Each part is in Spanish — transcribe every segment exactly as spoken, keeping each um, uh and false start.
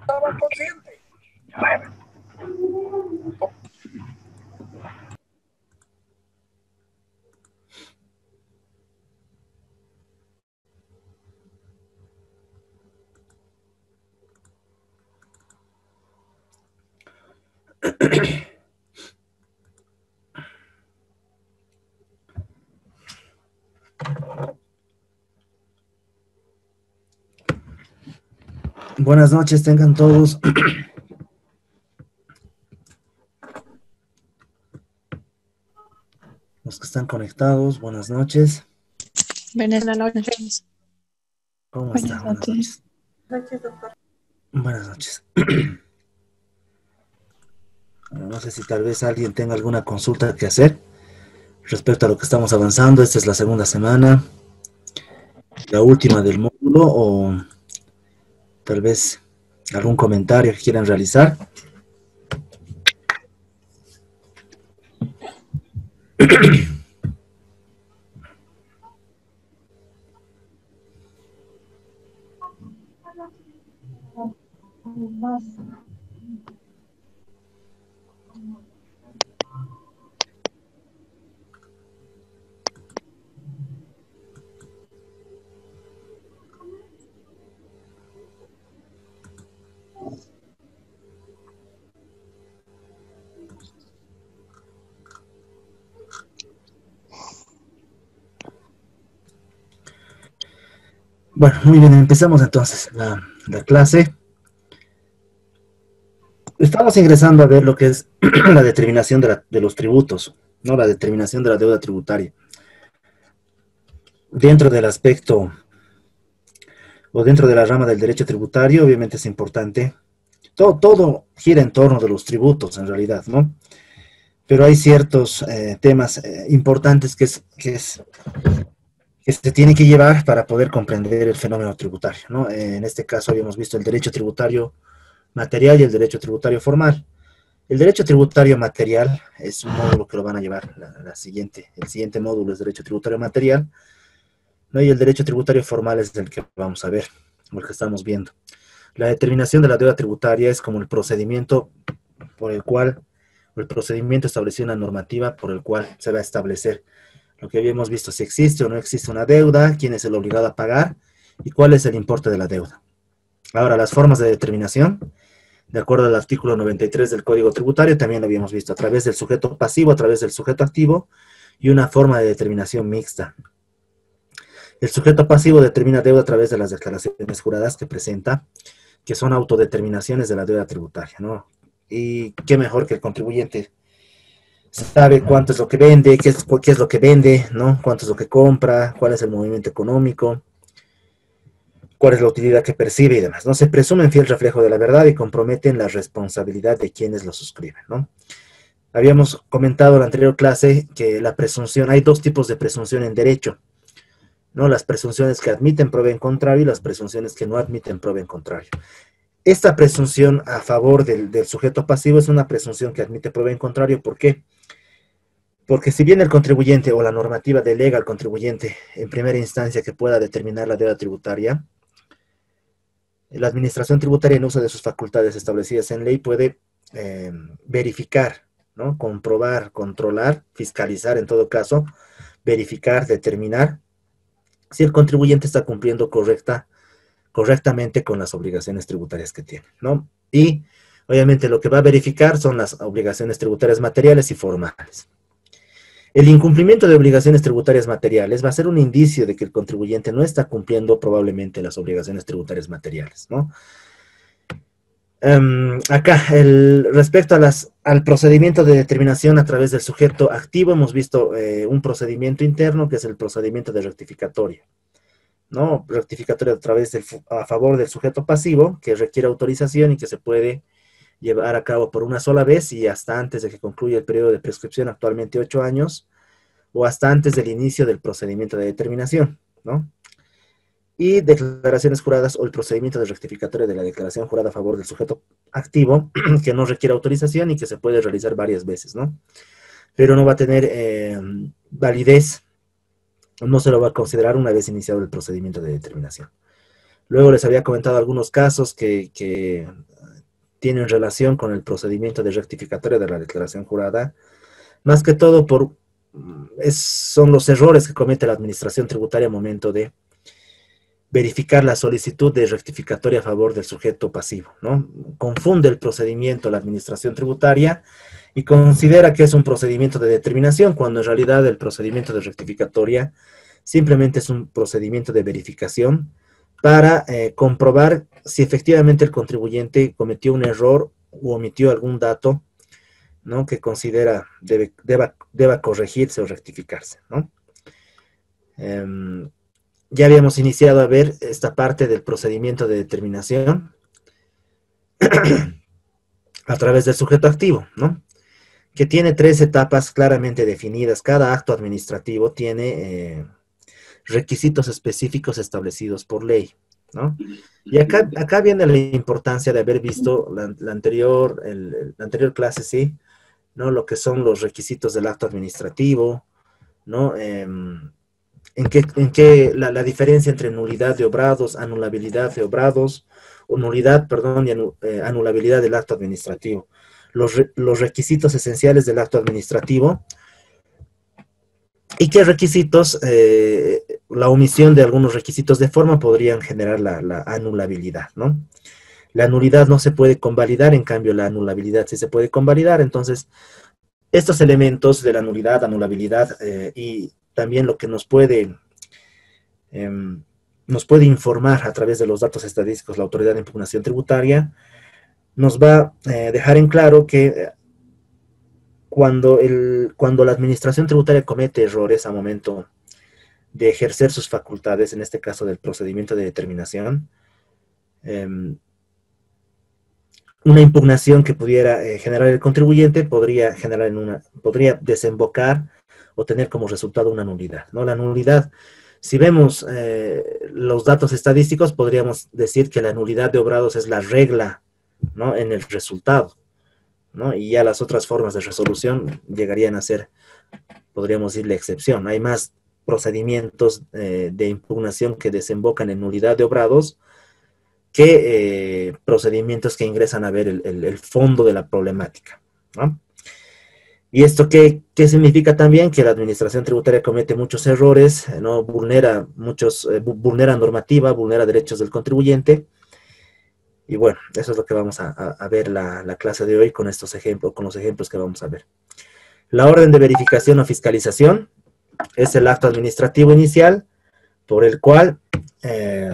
estaba consciente. Buenas noches, tengan todos. Los que están conectados, buenas noches. Buenas noches. ¿Cómo Buenas están? Buenas noches. noches. Buenas noches. No sé si tal vez alguien tenga alguna consulta que hacer respecto a lo que estamos avanzando. Esta es la segunda semana, la última del módulo, o tal vez algún comentario que quieran realizar. Bueno, muy bien, empezamos entonces la, la clase. Estamos ingresando a ver lo que es la determinación de, la, de los tributos, ¿no? La determinación de la deuda tributaria. Dentro del aspecto o dentro de la rama del derecho tributario, obviamente es importante. Todo, todo gira en torno de los tributos, en realidad, ¿no? Pero hay ciertos eh, temas eh, importantes que, es, que, es, que se tienen que llevar para poder comprender el fenómeno tributario, ¿no? Eh, en este caso habíamos visto el derecho tributario material y el derecho tributario formal. El derecho tributario material es un módulo que lo van a llevar la, la siguiente, el siguiente módulo es derecho tributario material, ¿no? Y el derecho tributario formal es el que vamos a ver, o el que estamos viendo. La determinación de la deuda tributaria es como el procedimiento por el cual, o el procedimiento establecido en la normativa por el cual se va a establecer lo que habíamos visto, si existe o no existe una deuda, quién es el obligado a pagar y cuál es el importe de la deuda. Ahora, las formas de determinación, de acuerdo al artículo noventa y tres del Código Tributario, también lo habíamos visto a través del sujeto pasivo, a través del sujeto activo y una forma de determinación mixta. El sujeto pasivo determina deuda a través de las declaraciones juradas que presenta, que son autodeterminaciones de la deuda tributaria, ¿no? Y qué mejor que el contribuyente sabe cuánto es lo que vende, qué es, qué es lo que vende, ¿no? Cuánto es lo que compra, cuál es el movimiento económico, cuál es la utilidad que percibe y demás, ¿no? Se presumen fiel reflejo de la verdad y comprometen la responsabilidad de quienes lo suscriben, ¿no? Habíamos comentado en la anterior clase que la presunción, hay dos tipos de presunción en derecho, ¿no? Las presunciones que admiten prueba en contrario y las presunciones que no admiten prueba en contrario. Esta presunción a favor del, del sujeto pasivo es una presunción que admite prueba en contrario. ¿Por qué? Porque si bien el contribuyente o la normativa delega al contribuyente en primera instancia que pueda determinar la deuda tributaria, la administración tributaria en uso de sus facultades establecidas en ley puede eh, verificar, ¿no? Comprobar, controlar, fiscalizar en todo caso, verificar, determinar si el contribuyente está cumpliendo correcta, correctamente con las obligaciones tributarias que tiene, ¿no? Y obviamente lo que va a verificar son las obligaciones tributarias materiales y formales. El incumplimiento de obligaciones tributarias materiales va a ser un indicio de que el contribuyente no está cumpliendo probablemente las obligaciones tributarias materiales, ¿no? Um, acá, el, respecto a las, al procedimiento de determinación a través del sujeto activo, hemos visto eh, un procedimiento interno que es el procedimiento de rectificatoria, ¿no? Rectificatoria a través del, a favor del sujeto pasivo, que requiere autorización y que se puede llevar a cabo por una sola vez y hasta antes de que concluya el periodo de prescripción, actualmente ocho años, o hasta antes del inicio del procedimiento de determinación, ¿no? Y declaraciones juradas o el procedimiento de rectificatoria de la declaración jurada a favor del sujeto activo, que no requiere autorización y que se puede realizar varias veces, ¿no? Pero no va a tener eh, validez, no se lo va a considerar una vez iniciado el procedimiento de determinación. Luego les había comentado algunos casos que, que tienen relación con el procedimiento de rectificatoria de la declaración jurada, más que todo por, es, son los errores que comete la administración tributaria al momento de verificar la solicitud de rectificatoria a favor del sujeto pasivo, ¿no? Confunde el procedimiento la administración tributaria y considera que es un procedimiento de determinación, cuando en realidad el procedimiento de rectificatoria simplemente es un procedimiento de verificación para eh, comprobar si efectivamente el contribuyente cometió un error u omitió algún dato, ¿no?, que considera debe, deba, deba corregirse o rectificarse, ¿no? Um, ya habíamos iniciado a ver esta parte del procedimiento de determinación a través del sujeto activo, ¿no?, que tiene tres etapas claramente definidas. Cada acto administrativo tiene eh, requisitos específicos establecidos por ley, ¿no? Y acá, acá viene la importancia de haber visto la, la, anterior, el, la anterior clase, ¿sí?, ¿no?, lo que son los requisitos del acto administrativo, ¿no? Eh, en qué, en qué la, la diferencia entre nulidad de obrados, anulabilidad de obrados, o nulidad, perdón, y anu, eh, anulabilidad del acto administrativo. Los, re, los requisitos esenciales del acto administrativo y qué requisitos, eh, la omisión de algunos requisitos de forma podrían generar la, la anulabilidad, ¿no? La nulidad no se puede convalidar, en cambio la anulabilidad sí se puede convalidar. Entonces, estos elementos de la nulidad, anulabilidad eh, y también lo que nos puede, eh, nos puede informar a través de los datos estadísticos la Autoridad de Impugnación Tributaria, nos va a eh, dejar en claro que cuando, el, cuando la Administración Tributaria comete errores a momento de ejercer sus facultades, en este caso del procedimiento de determinación, eh, una impugnación que pudiera eh, generar el contribuyente podría, generar en una, podría desembocar o tener como resultado una nulidad, ¿no? La nulidad, si vemos eh, los datos estadísticos, podríamos decir que la nulidad de obrados es la regla, ¿no?, en el resultado, ¿no? Y ya las otras formas de resolución llegarían a ser, podríamos decir, la excepción. Hay más procedimientos eh, de impugnación que desembocan en nulidad de obrados que eh, procedimientos que ingresan a ver el, el, el fondo de la problemática, ¿no? ¿Y esto qué, qué significa también? Que la Administración Tributaria comete muchos errores, ¿no?, vulnera, muchos, eh, vulnera normativa, vulnera derechos del contribuyente. Y bueno, eso es lo que vamos a, a, a ver la, la clase de hoy con estos ejemplos, con los ejemplos que vamos a ver. La orden de verificación o fiscalización es el acto administrativo inicial por el cual eh,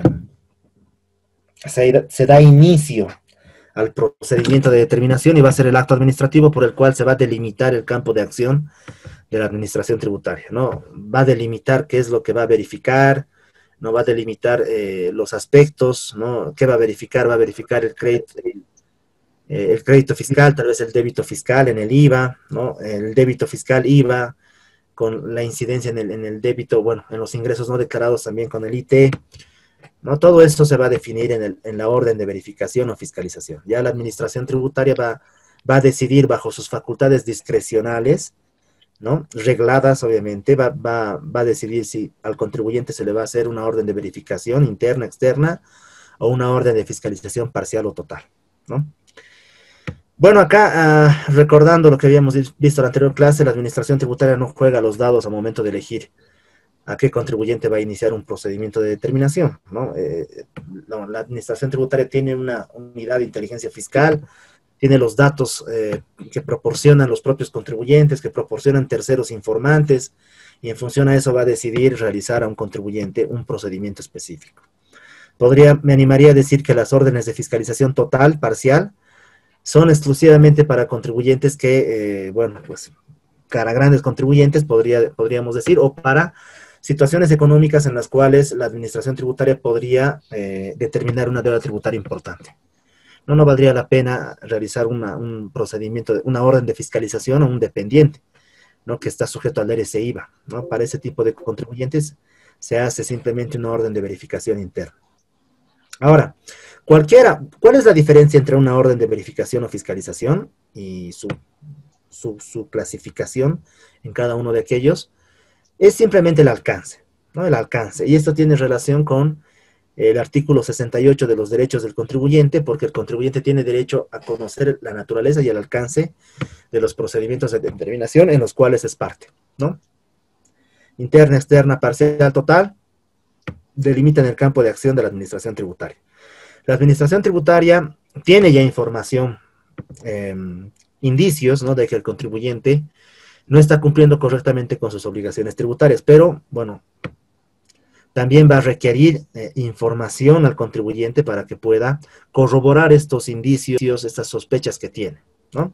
se, se da inicio al procedimiento de determinación y va a ser el acto administrativo por el cual se va a delimitar el campo de acción de la Administración Tributaria, ¿no? Va a delimitar qué es lo que va a verificar, no va a delimitar eh, los aspectos, ¿no? ¿Qué va a verificar? Va a verificar el crédito, el, eh, el crédito fiscal, tal vez el débito fiscal en el I V A, ¿no? El débito fiscal I V A, con la incidencia en el, en el débito, bueno, en los ingresos no declarados también con el I T, ¿no? Todo esto se va a definir en, el, en la orden de verificación o fiscalización. Ya la Administración Tributaria va, va a decidir bajo sus facultades discrecionales, ¿no?, regladas obviamente, va, va, va a decidir si al contribuyente se le va a hacer una orden de verificación interna, externa, o una orden de fiscalización parcial o total, ¿no? Bueno, acá, uh, recordando lo que habíamos visto en la anterior clase, la Administración Tributaria no juega los dados al momento de elegir a qué contribuyente va a iniciar un procedimiento de determinación, ¿no? Eh, no, la Administración Tributaria tiene una unidad de inteligencia fiscal, tiene los datos eh, que proporcionan los propios contribuyentes, que proporcionan terceros informantes, y en función a eso va a decidir realizar a un contribuyente un procedimiento específico. Podría, me animaría a decir que las órdenes de fiscalización total, parcial, son exclusivamente para contribuyentes que, eh, bueno, pues, para grandes contribuyentes, podría, podríamos decir, o para situaciones económicas en las cuales la Administración Tributaria podría eh, determinar una deuda tributaria importante. No, no valdría la pena realizar una, un procedimiento, una orden de fiscalización a un dependiente, ¿no?, que está sujeto al R C I V A, ¿no? Para ese tipo de contribuyentes se hace simplemente una orden de verificación interna. Ahora, cualquiera, ¿cuál es la diferencia entre una orden de verificación o fiscalización y su, su, su clasificación en cada uno de aquellos? Es simplemente el alcance, ¿no? El alcance. Y esto tiene relación con el artículo sesenta y ocho de los derechos del contribuyente, porque el contribuyente tiene derecho a conocer la naturaleza y el alcance de los procedimientos de determinación en los cuales es parte, ¿no? Interna, externa, parcial, total, delimitan el campo de acción de la administración tributaria. La administración tributaria tiene ya información, eh, indicios, ¿no?, de que el contribuyente no está cumpliendo correctamente con sus obligaciones tributarias, pero, bueno, también va a requerir eh, información al contribuyente para que pueda corroborar estos indicios, estas sospechas que tiene, ¿no?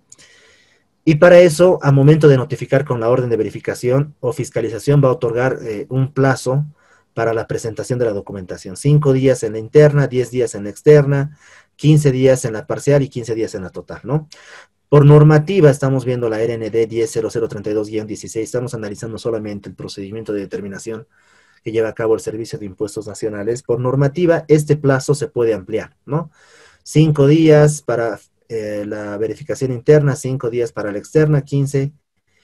Y para eso, a momento de notificar con la orden de verificación o fiscalización, va a otorgar eh, un plazo para la presentación de la documentación. Cinco días en la interna, diez días en la externa, quince días en la parcial y quince días en la total, ¿no? Por normativa, estamos viendo la R N D diez cero cero treinta y dos guión dieciséis, estamos analizando solamente el procedimiento de determinación que lleva a cabo el Servicio de Impuestos Nacionales. Por normativa, este plazo se puede ampliar, ¿no? Cinco días para eh, la verificación interna, cinco días para la externa, quince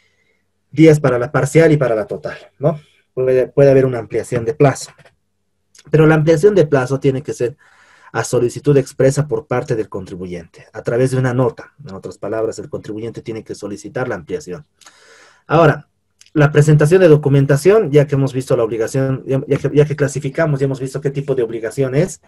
días para la parcial y para la total, ¿no? Puede, puede haber una ampliación de plazo. Pero la ampliación de plazo tiene que ser a solicitud expresa por parte del contribuyente, a través de una nota. En otras palabras, el contribuyente tiene que solicitar la ampliación. Ahora, la presentación de documentación, ya que hemos visto la obligación, ya, ya, que, ya que clasificamos, ya hemos visto qué tipo de obligación es,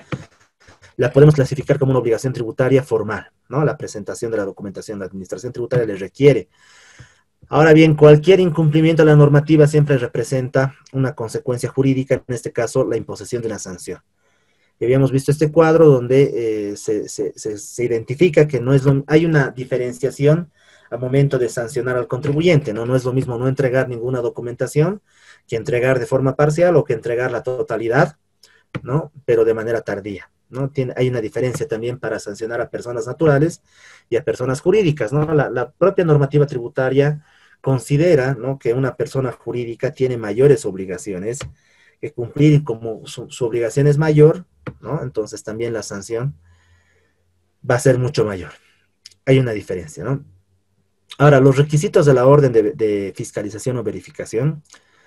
la podemos clasificar como una obligación tributaria formal, ¿no? La presentación de la documentación, la administración tributaria le requiere. Ahora bien, cualquier incumplimiento de la normativa siempre representa una consecuencia jurídica, en este caso, la imposición de una sanción. Y habíamos visto este cuadro donde eh, se, se, se, se identifica que no es lo, hay una diferenciación al momento de sancionar al contribuyente, ¿no? No es lo mismo no entregar ninguna documentación que entregar de forma parcial o que entregar la totalidad, ¿no? Pero de manera tardía, ¿no? Tiene, hay una diferencia también para sancionar a personas naturales y a personas jurídicas, ¿no? La, la propia normativa tributaria considera, ¿no?, que una persona jurídica tiene mayores obligaciones que cumplir, como su, su obligación es mayor, ¿no? Entonces también la sanción va a ser mucho mayor. Hay una diferencia, ¿no? Ahora, los requisitos de la orden de, de fiscalización o verificación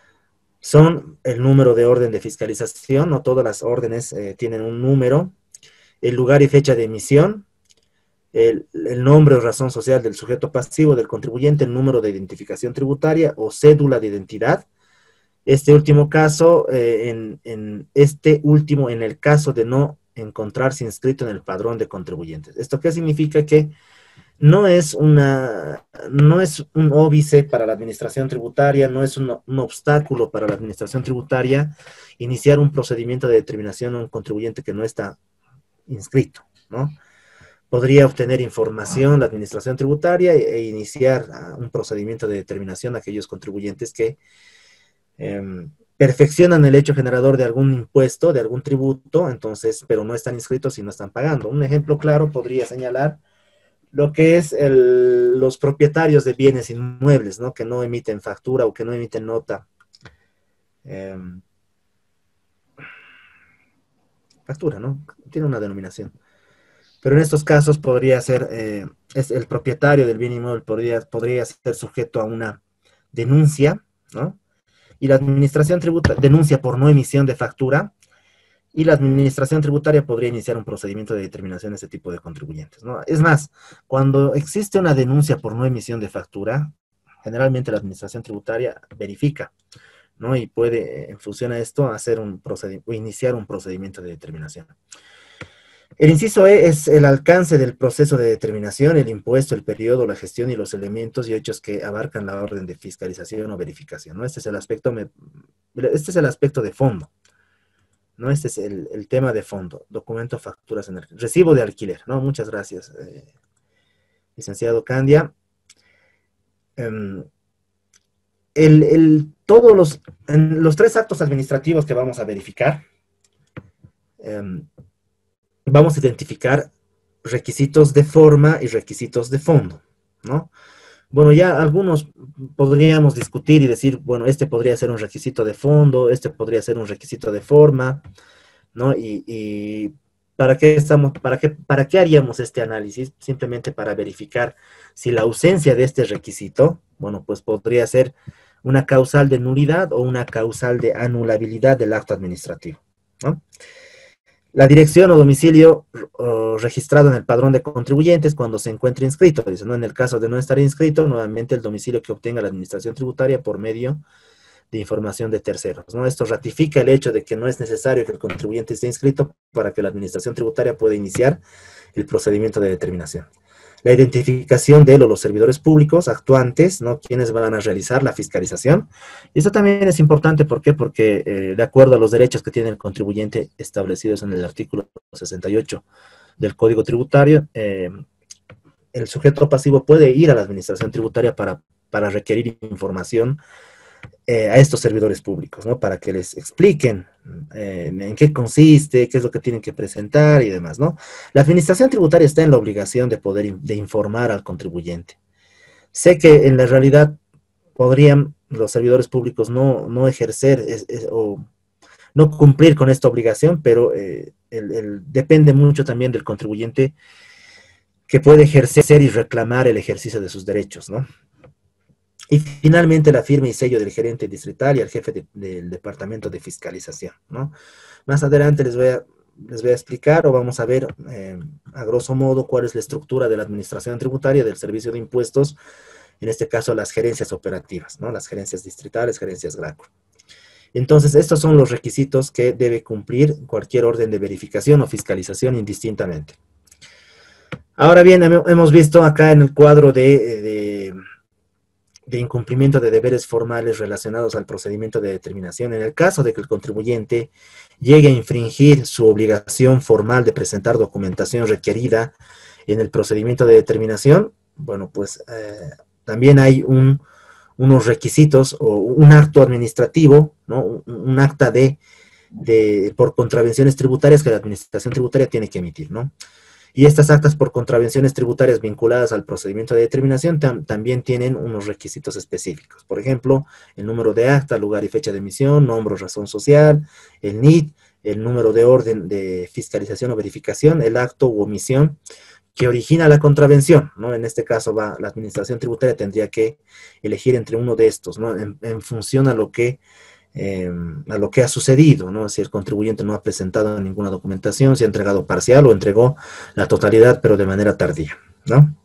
son el número de orden de fiscalización, no todas las órdenes eh, tienen un número, el lugar y fecha de emisión, el, el nombre o razón social del sujeto pasivo del contribuyente, el número de identificación tributaria o cédula de identidad. Este último caso, eh, en, en este último, en el caso de no encontrarse inscrito en el padrón de contribuyentes. ¿Esto qué significa? Que no es, una, no es un óbice para la administración tributaria, no es un, un obstáculo para la administración tributaria iniciar un procedimiento de determinación a un contribuyente que no está inscrito, ¿no? Podría obtener información la administración tributaria e, e iniciar uh, un procedimiento de determinación a aquellos contribuyentes que eh, perfeccionan el hecho generador de algún impuesto, de algún tributo, entonces, pero no están inscritos y no están pagando. Un ejemplo claro podría señalar lo que es el, los propietarios de bienes inmuebles, ¿no?, que no emiten factura o que no emiten nota. Eh, factura, ¿no? Tiene una denominación. Pero en estos casos podría ser, eh, es el propietario del bien inmueble podría, podría ser sujeto a una denuncia, ¿no? Y la administración tributaria denuncia por no emisión de factura, y la administración tributaria podría iniciar un procedimiento de determinación de ese tipo de contribuyentes, ¿no? Es más, cuando existe una denuncia por no emisión de factura, generalmente la administración tributaria verifica, ¿no? Y puede, en función a esto, hacer un procedimiento o iniciar un procedimiento de determinación. El inciso E es el alcance del proceso de determinación, el impuesto, el periodo, la gestión y los elementos y hechos que abarcan la orden de fiscalización o verificación, ¿no? Este es el aspecto, me, este es el aspecto de fondo, ¿no? Este es el, el tema de fondo, documento, facturas, recibo de alquiler, ¿no? Muchas gracias, eh, licenciado Candia. Um, el, el, todos los, en los tres actos administrativos que vamos a verificar, um, vamos a identificar requisitos de forma y requisitos de fondo, ¿no? Bueno, ya algunos podríamos discutir y decir, bueno, este podría ser un requisito de fondo, este podría ser un requisito de forma, ¿no? Y, y ¿para qué estamos, para qué, para qué haríamos este análisis? Simplemente para verificar si la ausencia de este requisito, bueno, pues podría ser una causal de nulidad o una causal de anulabilidad del acto administrativo, ¿no? la dirección o domicilio o, registrado en el padrón de contribuyentes cuando se encuentre inscrito. Dice, ¿no? En el caso de no estar inscrito, nuevamente el domicilio que obtenga la administración tributaria por medio de información de terceros, ¿no? Esto ratifica el hecho de que no es necesario que el contribuyente esté inscrito para que la administración tributaria pueda iniciar el procedimiento de determinación. La identificación de él o los servidores públicos actuantes, ¿no? Quienes van a realizar la fiscalización. Y esto también es importante, ¿por qué? Porque eh, de acuerdo a los derechos que tiene el contribuyente establecidos en el artículo sesenta y ocho del Código Tributario, eh, el sujeto pasivo puede ir a la administración tributaria para, para requerir información Eh, a estos servidores públicos, ¿no? Para que les expliquen eh, en qué consiste, qué es lo que tienen que presentar y demás, ¿no? La administración tributaria está en la obligación de poder in de informar al contribuyente. Sé que en la realidad podrían los servidores públicos no, no ejercer es, es, o no cumplir con esta obligación, pero eh, el, el, depende mucho también del contribuyente que puede ejercer y reclamar el ejercicio de sus derechos, ¿no? Y finalmente la firma y sello del gerente distrital y al jefe de, del departamento de fiscalización, ¿no? Más adelante les voy a, les voy a explicar o vamos a ver eh, a grosso modo cuál es la estructura de la administración tributaria del servicio de impuestos, en este caso las gerencias operativas, ¿no? Las gerencias distritales, gerencias GRACO. Entonces, estos son los requisitos que debe cumplir cualquier orden de verificación o fiscalización indistintamente. Ahora bien, hemos visto acá en el cuadro de... de de incumplimiento de deberes formales relacionados al procedimiento de determinación. En el caso de que el contribuyente llegue a infringir su obligación formal de presentar documentación requerida en el procedimiento de determinación, bueno, pues eh, también hay un, unos requisitos o un acto administrativo, ¿no? Un, un acta de, de, por contravenciones tributarias que la administración tributaria tiene que emitir, ¿no? Y estas actas por contravenciones tributarias vinculadas al procedimiento de determinación tam también tienen unos requisitos específicos. Por ejemplo, el número de acta, lugar y fecha de emisión, nombre o razón social, el N I D, el número de orden de fiscalización o verificación, el acto u omisión que origina la contravención, ¿no? En este caso va, la administración tributaria tendría que elegir entre uno de estos, ¿no? En, en función a lo que Eh, a lo que ha sucedido, ¿no? Si el contribuyente no ha presentado ninguna documentación, si ha entregado parcial o entregó la totalidad, pero de manera tardía, ¿no?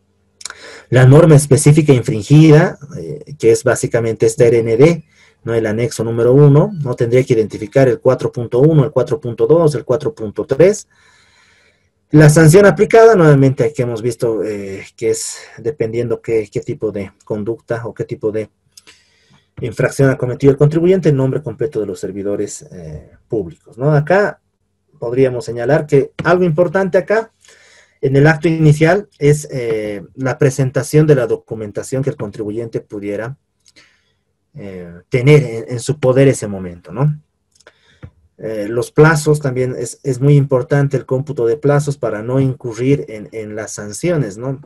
La norma específica infringida, eh, que es básicamente esta R N D, ¿no? El anexo número uno, ¿no? Tendría que identificar el cuatro punto uno, el cuatro punto dos, el cuatro punto tres. La sanción aplicada, nuevamente aquí hemos visto eh, que es dependiendo qué, qué tipo de conducta o qué tipo de infracción ha cometido el contribuyente, el nombre completo de los servidores eh, públicos, ¿no? Acá podríamos señalar que algo importante acá, en el acto inicial, es eh, la presentación de la documentación que el contribuyente pudiera eh, tener en, en su poder ese momento, ¿no? Eh, los plazos también es, es muy importante el cómputo de plazos para no incurrir en, en las sanciones, ¿no?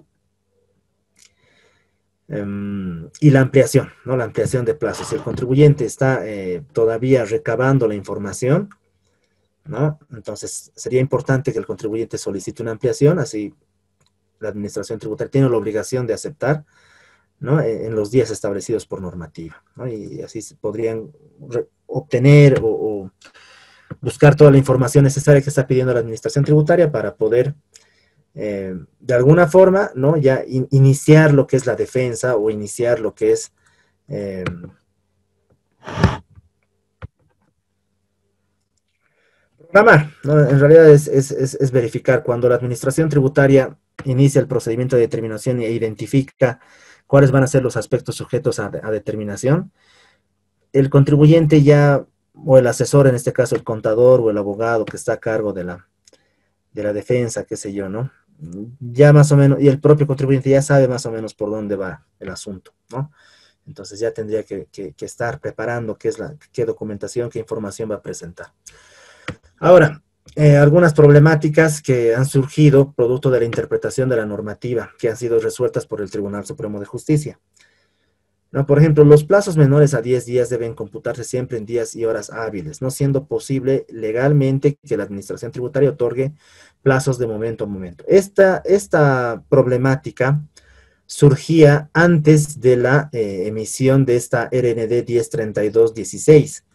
Um, y la ampliación, ¿no? La ampliación de plazos. Si el contribuyente está eh, todavía recabando la información, ¿no? Entonces sería importante que el contribuyente solicite una ampliación, así la administración tributaria tiene la obligación de aceptar, ¿no? En, en los días establecidos por normativa, ¿no? Y así se podrían obtener o, o buscar toda la información necesaria que está pidiendo la administración tributaria para poder Eh, de alguna forma, ¿no? Ya in, iniciar lo que es la defensa o iniciar lo que es eh, programar, ¿no? En realidad es, es, es, es verificar cuando la administración tributaria inicia el procedimiento de determinación e identifica cuáles van a ser los aspectos sujetos a, a determinación. El contribuyente ya, o el asesor, en este caso el contador o el abogado que está a cargo de la, de la defensa, qué sé yo, ¿no? Ya más o menos, y el propio contribuyente ya sabe más o menos por dónde va el asunto, ¿no? Entonces ya tendría que, que, que estar preparando qué es la, qué documentación, qué información va a presentar. Ahora, eh, algunas problemáticas que han surgido producto de la interpretación de la normativa que han sido resueltas por el Tribunal Supremo de Justicia. ¿No? Por ejemplo, los plazos menores a diez días deben computarse siempre en días y horas hábiles, no siendo posible legalmente que la administración tributaria otorgue plazos de momento a momento. Esta, esta problemática surgía antes de la eh, emisión de esta R N D diez treinta y dos dieciséis,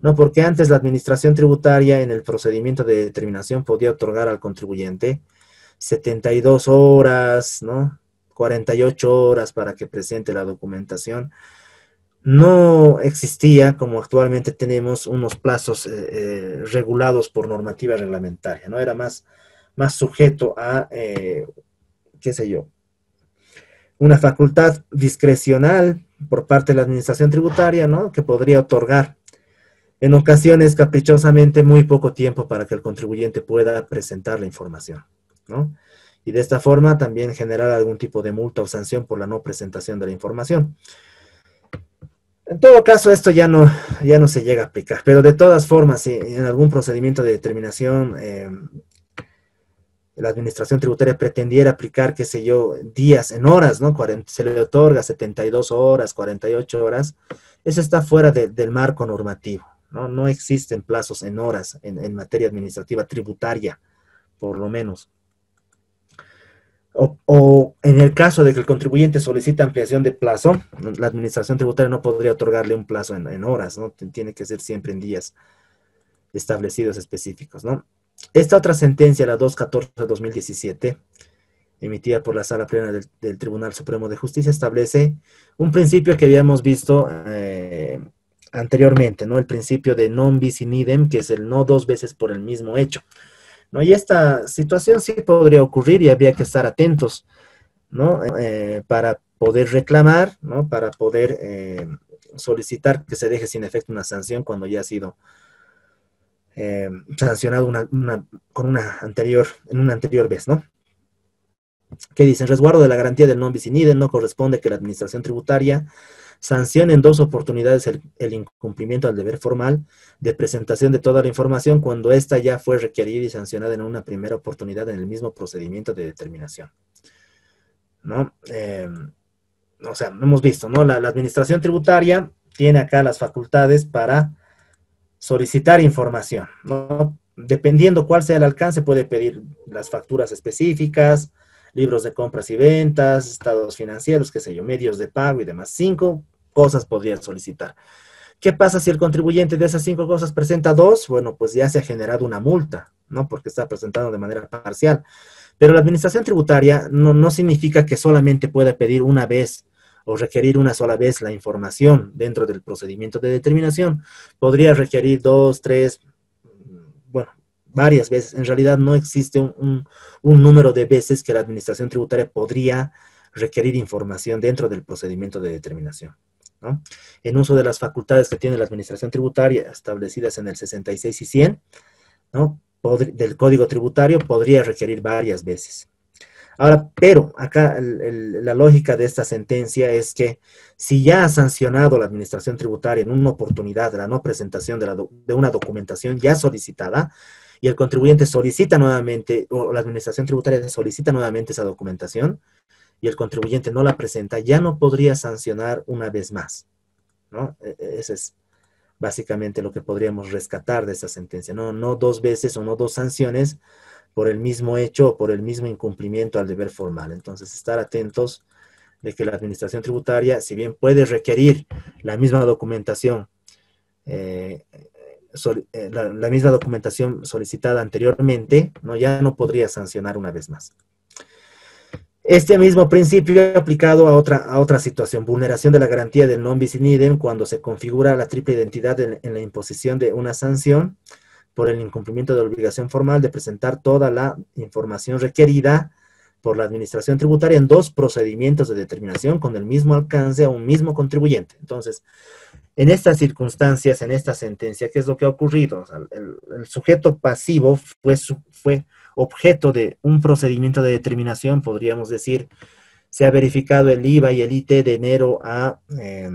¿no? Porque antes la administración tributaria en el procedimiento de determinación podía otorgar al contribuyente setenta y dos horas, ¿no? cuarenta y ocho horas para que presente la documentación. No existía, como actualmente tenemos, unos plazos eh, eh, regulados por normativa reglamentaria, ¿no? Era más, más sujeto a, eh, qué sé yo, una facultad discrecional por parte de la administración tributaria, ¿no? Que podría otorgar en ocasiones caprichosamente muy poco tiempo para que el contribuyente pueda presentar la información, ¿no? Y de esta forma también generar algún tipo de multa o sanción por la no presentación de la información. En todo caso, esto ya no, ya no se llega a aplicar, pero de todas formas, si en algún procedimiento de determinación eh, la administración tributaria pretendiera aplicar, qué sé yo, días en horas, ¿no? cuarenta, se le otorga setenta y dos horas, cuarenta y ocho horas, eso está fuera de, del marco normativo, ¿no? No existen plazos en horas en, en materia administrativa tributaria, por lo menos. O, o en el caso de que el contribuyente solicita ampliación de plazo, la administración tributaria no podría otorgarle un plazo en, en horas, ¿no? Tiene que ser siempre en días establecidos específicos, ¿no? Esta otra sentencia, la doscientos catorce de dos mil diecisiete, emitida por la Sala Plena del, del Tribunal Supremo de Justicia, establece un principio que habíamos visto eh, anteriormente, ¿no? El principio de non bis in idem, que es el no dos veces por el mismo hecho, ¿no? Y esta situación sí podría ocurrir y habría que estar atentos, ¿no? Eh, para poder reclamar, ¿no? Para poder eh, solicitar que se deje sin efecto una sanción cuando ya ha sido eh, sancionado una, una, con una anterior, en una anterior vez, ¿no? Que dicen, resguardo de la garantía del non bis in idem, no corresponde que la administración tributaria sancione en dos oportunidades el, el incumplimiento al deber formal de presentación de toda la información cuando ésta ya fue requerida y sancionada en una primera oportunidad en el mismo procedimiento de determinación, ¿no? Eh, o sea, hemos visto, ¿no? La, la administración tributaria tiene acá las facultades para solicitar información, ¿no? Dependiendo cuál sea el alcance, puede pedir las facturas específicas, libros de compras y ventas, estados financieros, qué sé yo, medios de pago y demás. Cinco cosas podría solicitar. ¿Qué pasa si el contribuyente de esas cinco cosas presenta dos? Bueno, pues ya se ha generado una multa, ¿no? Porque está presentando de manera parcial. Pero la administración tributaria no, no significa que solamente pueda pedir una vez o requerir una sola vez la información dentro del procedimiento de determinación. Podría requerir dos, tres, bueno, varias veces. En realidad no existe un, un, un número de veces que la administración tributaria podría requerir información dentro del procedimiento de determinación, ¿no? En uso de las facultades que tiene la administración tributaria establecidas en el sesenta y seis y cien, ¿no? Pod- del Código Tributario podría requerir varias veces. Ahora, pero acá el, el, la lógica de esta sentencia es que si ya ha sancionado la administración tributaria en una oportunidad la no presentación de, la do, de una documentación ya solicitada, y el contribuyente solicita nuevamente, o la administración tributaria solicita nuevamente esa documentación, y el contribuyente no la presenta, ya no podría sancionar una vez más, ¿no? Ese es básicamente lo que podríamos rescatar de esa sentencia, ¿no? No dos veces o no dos sanciones por el mismo hecho o por el mismo incumplimiento al deber formal. Entonces, estar atentos de que la administración tributaria, si bien puede requerir la misma documentación, eh, sol, eh, la, la misma documentación solicitada anteriormente, ¿no? Ya no podría sancionar una vez más. Este mismo principio aplicado a otra, a otra situación, vulneración de la garantía del non bis in idem cuando se configura la triple identidad en, en la imposición de una sanción por el incumplimiento de la obligación formal de presentar toda la información requerida por la administración tributaria en dos procedimientos de determinación con el mismo alcance a un mismo contribuyente. Entonces, en estas circunstancias, en esta sentencia, ¿qué es lo que ha ocurrido? O sea, el, el sujeto pasivo fue, fue objeto de un procedimiento de determinación, podríamos decir, se ha verificado el I V A y el I T de enero a... Eh,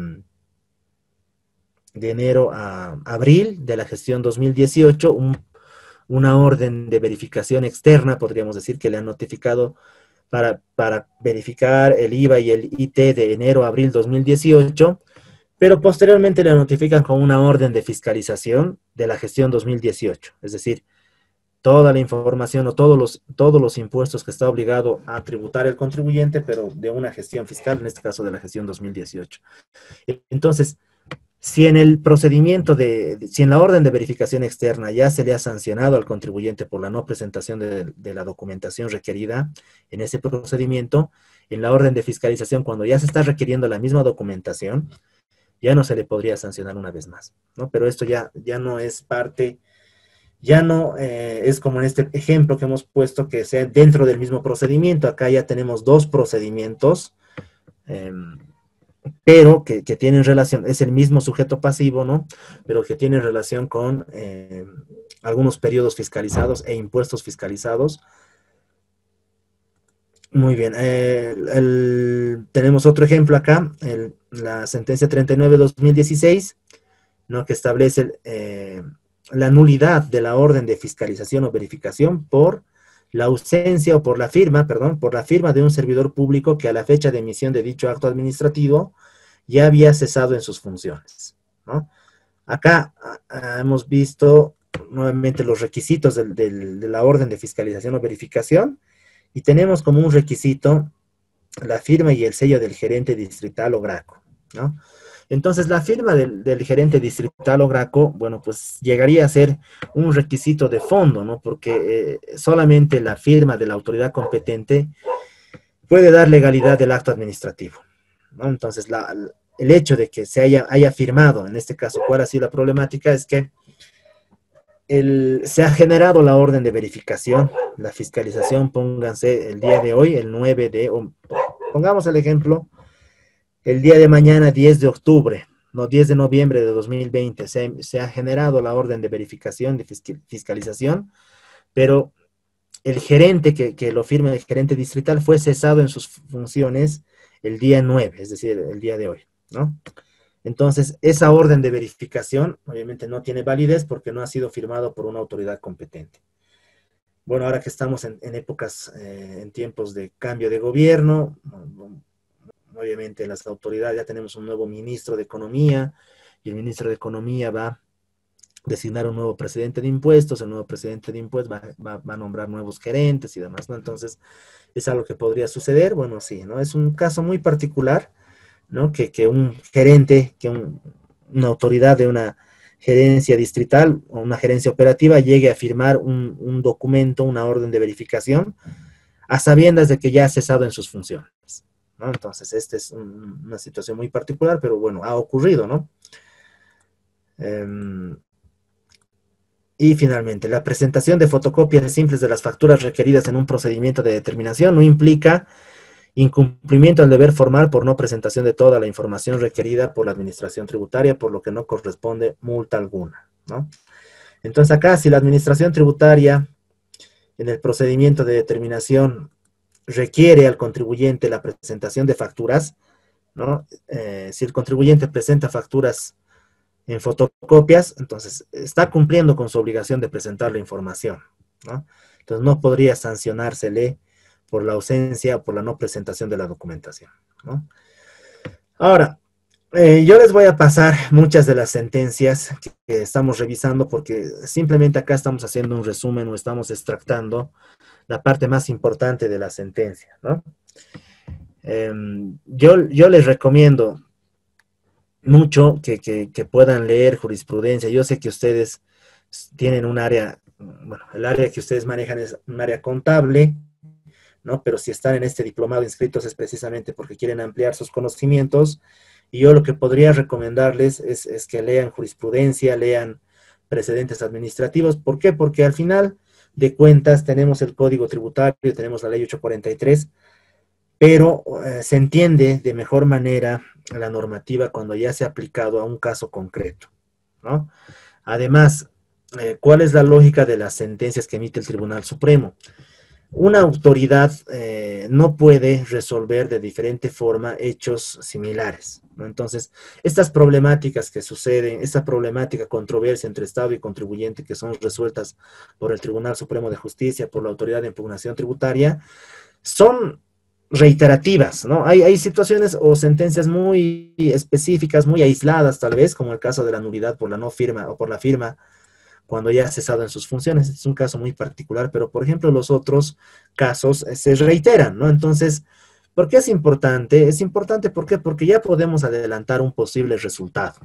de enero a abril de la gestión dos mil dieciocho, un, una orden de verificación externa, podríamos decir, que le han notificado para, para verificar el I V A y el I T de enero a abril dos mil dieciocho, pero posteriormente le notifican con una orden de fiscalización de la gestión dos mil dieciocho, es decir, toda la información o todos los, todos los impuestos que está obligado a tributar el contribuyente, pero de una gestión fiscal, en este caso de la gestión dos mil dieciocho. Entonces, Si en el procedimiento de, si en la orden de verificación externa ya se le ha sancionado al contribuyente por la no presentación de, de la documentación requerida en ese procedimiento, en la orden de fiscalización, cuando ya se está requiriendo la misma documentación, ya no se le podría sancionar una vez más, ¿no? Pero esto ya, ya no es parte, ya no eh, es como en este ejemplo que hemos puesto, que sea dentro del mismo procedimiento. Acá ya tenemos dos procedimientos, eh, pero que, que tienen relación, es el mismo sujeto pasivo, ¿no? Pero que tienen relación con eh, algunos periodos fiscalizados e impuestos fiscalizados. Muy bien, eh, el, el, tenemos otro ejemplo acá, el, la sentencia treinta y nueve de dos mil dieciséis, ¿no? Que establece eh, la nulidad de la orden de fiscalización o verificación por la ausencia o por la firma, perdón, por la firma de un servidor público que a la fecha de emisión de dicho acto administrativo ya había cesado en sus funciones, ¿no? Acá a, a, hemos visto nuevamente los requisitos del, del, de la orden de fiscalización o verificación, y tenemos como un requisito la firma y el sello del gerente distrital o GRACO, ¿no? Entonces, la firma del, del gerente distrital o GRACO, bueno, pues llegaría a ser un requisito de fondo, ¿no? Porque eh, solamente la firma de la autoridad competente puede dar legalidad del acto administrativo, ¿no? Entonces, la, el hecho de que se haya, haya firmado, en este caso, ¿cuál ha sido la problemática? Es que el, se ha generado la orden de verificación, la fiscalización, pónganse el día de hoy, el nueve de, o, pongamos el ejemplo, el día de mañana, diez de octubre, no, diez de noviembre de dos mil veinte, se, se ha generado la orden de verificación, de fiscalización, pero el gerente que, que lo firma, el gerente distrital, fue cesado en sus funciones el día nueve, es decir, el día de hoy, ¿no? Entonces, esa orden de verificación, obviamente no tiene validez porque no ha sido firmado por una autoridad competente. Bueno, ahora que estamos en, en épocas, eh, en tiempos de cambio de gobierno, obviamente las autoridades, ya tenemos un nuevo ministro de Economía, y el ministro de Economía va a designar un nuevo presidente de impuestos, el nuevo presidente de impuestos va, va, va a nombrar nuevos gerentes y demás, ¿no? Entonces, es algo que podría suceder. Bueno, sí, ¿no? Es un caso muy particular, ¿no? Que, que un gerente, que un, una autoridad de una gerencia distrital o una gerencia operativa llegue a firmar un, un documento, una orden de verificación, a sabiendas de que ya ha cesado en sus funciones, ¿no? Entonces, esta es un, una situación muy particular, pero bueno, ha ocurrido, ¿no? Um, y finalmente, la presentación de fotocopias simples de las facturas requeridas en un procedimiento de determinación no implica incumplimiento del deber formal por no presentación de toda la información requerida por la administración tributaria, por lo que no corresponde multa alguna, ¿no? Entonces acá, si la administración tributaria en el procedimiento de determinación requiere al contribuyente la presentación de facturas, ¿no? Eh, si el contribuyente presenta facturas en fotocopias, entonces está cumpliendo con su obligación de presentar la información, ¿no? Entonces no podría sancionársele por la ausencia o por la no presentación de la documentación, ¿no? Ahora, eh, yo les voy a pasar muchas de las sentencias que, que estamos revisando, porque simplemente acá estamos haciendo un resumen o estamos extractando la parte más importante de la sentencia, ¿no? Eh, yo, yo les recomiendo mucho que, que, que puedan leer jurisprudencia. Yo sé que ustedes tienen un área, bueno, el área que ustedes manejan es un área contable, ¿no? Pero si están en este diplomado inscritos es precisamente porque quieren ampliar sus conocimientos, y yo lo que podría recomendarles es, es que lean jurisprudencia, lean precedentes administrativos. ¿Por qué? Porque al final de cuentas tenemos el Código Tributario, tenemos la Ley ochocientos cuarenta y tres, pero eh, se entiende de mejor manera la normativa cuando ya se ha aplicado a un caso concreto, ¿no? Además, eh, ¿cuál es la lógica de las sentencias que emite el Tribunal Supremo? Una autoridad eh, no puede resolver de diferente forma hechos similares, ¿no? Entonces, estas problemáticas que suceden, esta problemática, controversia entre Estado y contribuyente que son resueltas por el Tribunal Supremo de Justicia, por la Autoridad de Impugnación Tributaria, son reiterativas, ¿no? Hay, hay situaciones o sentencias muy específicas, muy aisladas tal vez, como el caso de la nulidad por la no firma o por la firma cuando ya ha cesado en sus funciones. Es un caso muy particular, pero por ejemplo los otros casos eh, se reiteran, ¿no? Entonces, ¿por qué es importante? Es importante, ¿por qué? Porque ya podemos adelantar un posible resultado,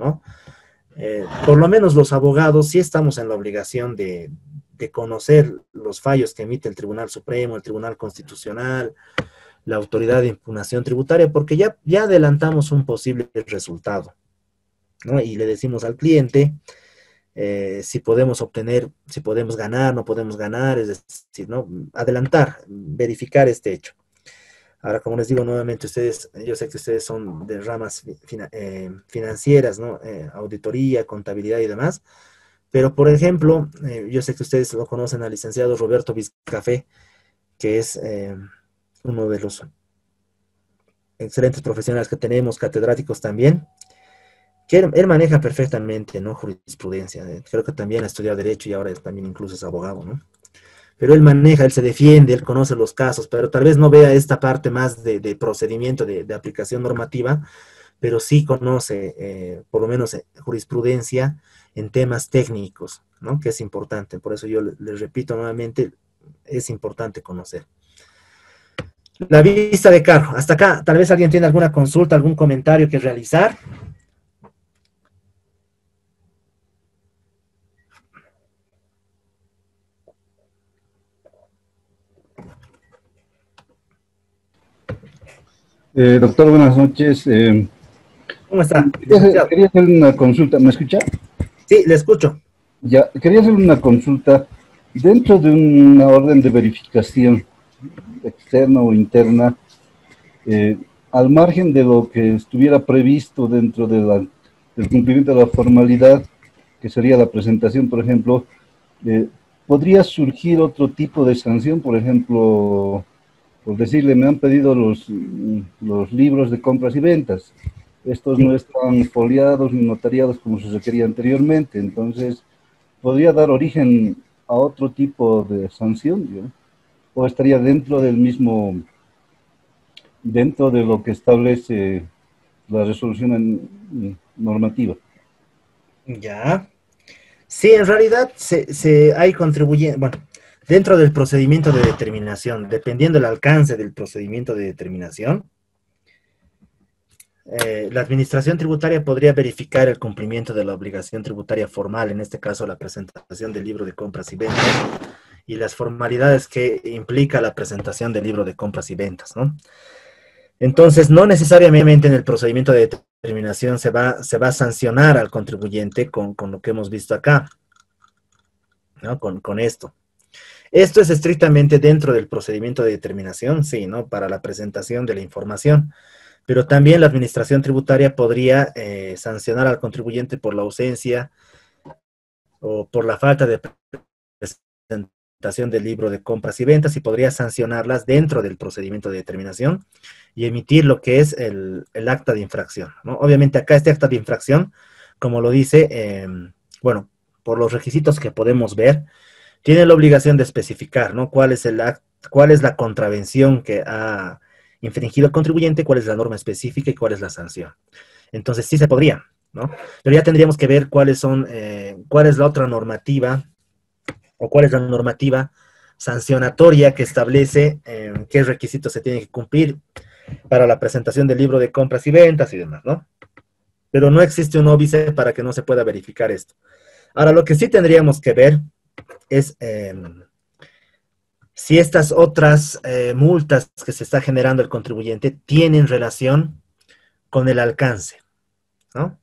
¿no? Eh, por lo menos los abogados sí estamos en la obligación de, de conocer los fallos que emite el Tribunal Supremo, el Tribunal Constitucional, la Autoridad de Impugnación Tributaria, porque ya, ya adelantamos un posible resultado, ¿no? Y le decimos al cliente eh, si podemos obtener, si podemos ganar, no podemos ganar, es decir, ¿no? Adelantar, verificar este hecho. Ahora, como les digo nuevamente, ustedes, yo sé que ustedes son de ramas fina, eh, financieras, ¿no? Eh, auditoría, contabilidad y demás, pero por ejemplo, eh, yo sé que ustedes lo conocen al licenciado Roberto Vizcafé, que es eh, uno de los excelentes profesionales que tenemos, catedráticos también, que él, él maneja perfectamente, ¿no? Jurisprudencia. Eh, creo que también ha estudiado Derecho y ahora él también incluso es abogado, ¿no? Pero él maneja, él se defiende, él conoce los casos, pero tal vez no vea esta parte más de, de procedimiento, de, de aplicación normativa, pero sí conoce, eh, por lo menos, eh, jurisprudencia en temas técnicos, ¿no? Que es importante. Por eso yo les le repito nuevamente, es importante conocer. La vista de cargo. Hasta acá, tal vez alguien tiene alguna consulta, algún comentario que realizar. Eh, doctor, buenas noches. Eh, ¿Cómo está? quería, quería hacer una consulta. ¿Me escucha? Sí, le escucho. Ya, quería hacer una consulta. Dentro de una orden de verificación externa o interna, eh, al margen de lo que estuviera previsto dentro de la, del cumplimiento de la formalidad, que sería la presentación, por ejemplo, eh, ¿podría surgir otro tipo de sanción? Por ejemplo, por decirle, me han pedido los, los libros de compras y ventas. Estos no están foliados ni notariados como se requería anteriormente, entonces, ¿podría dar origen a otro tipo de sanción, ¿yo? ¿O estaría dentro del mismo, dentro de lo que establece la resolución en, normativa? Ya. Sí, en realidad se, se hay contribuye, bueno, dentro del procedimiento de determinación, dependiendo del alcance del procedimiento de determinación, eh, la administración tributaria podría verificar el cumplimiento de la obligación tributaria formal, en este caso la presentación del libro de compras y ventas, y las formalidades que implica la presentación del libro de compras y ventas, ¿no? Entonces, no necesariamente en el procedimiento de determinación se va, se va a sancionar al contribuyente con, con lo que hemos visto acá, ¿no? Con, con esto. Esto es estrictamente dentro del procedimiento de determinación, sí, ¿no? Para la presentación de la información. Pero también la administración tributaria podría eh, sancionar al contribuyente por la ausencia o por la falta de presentación del libro de compras y ventas y podría sancionarlas dentro del procedimiento de determinación y emitir lo que es el, el acta de infracción, ¿no? Obviamente acá este acta de infracción, como lo dice, eh, bueno, por los requisitos que podemos ver, tiene la obligación de especificar, ¿no? Cuál es el act, cuál es la contravención que ha infringido el contribuyente, cuál es la norma específica y cuál es la sanción. Entonces sí se podría, ¿no? Pero ya tendríamos que ver cuáles son, eh, cuál es la otra normativa o cuál es la normativa sancionatoria que establece eh, qué requisitos se tienen que cumplir para la presentación del libro de compras y ventas y demás, ¿no? Pero no existe un óbice para que no se pueda verificar esto. Ahora, lo que sí tendríamos que ver es eh, si estas otras eh, multas que se está generando el contribuyente tienen relación con el alcance, ¿no?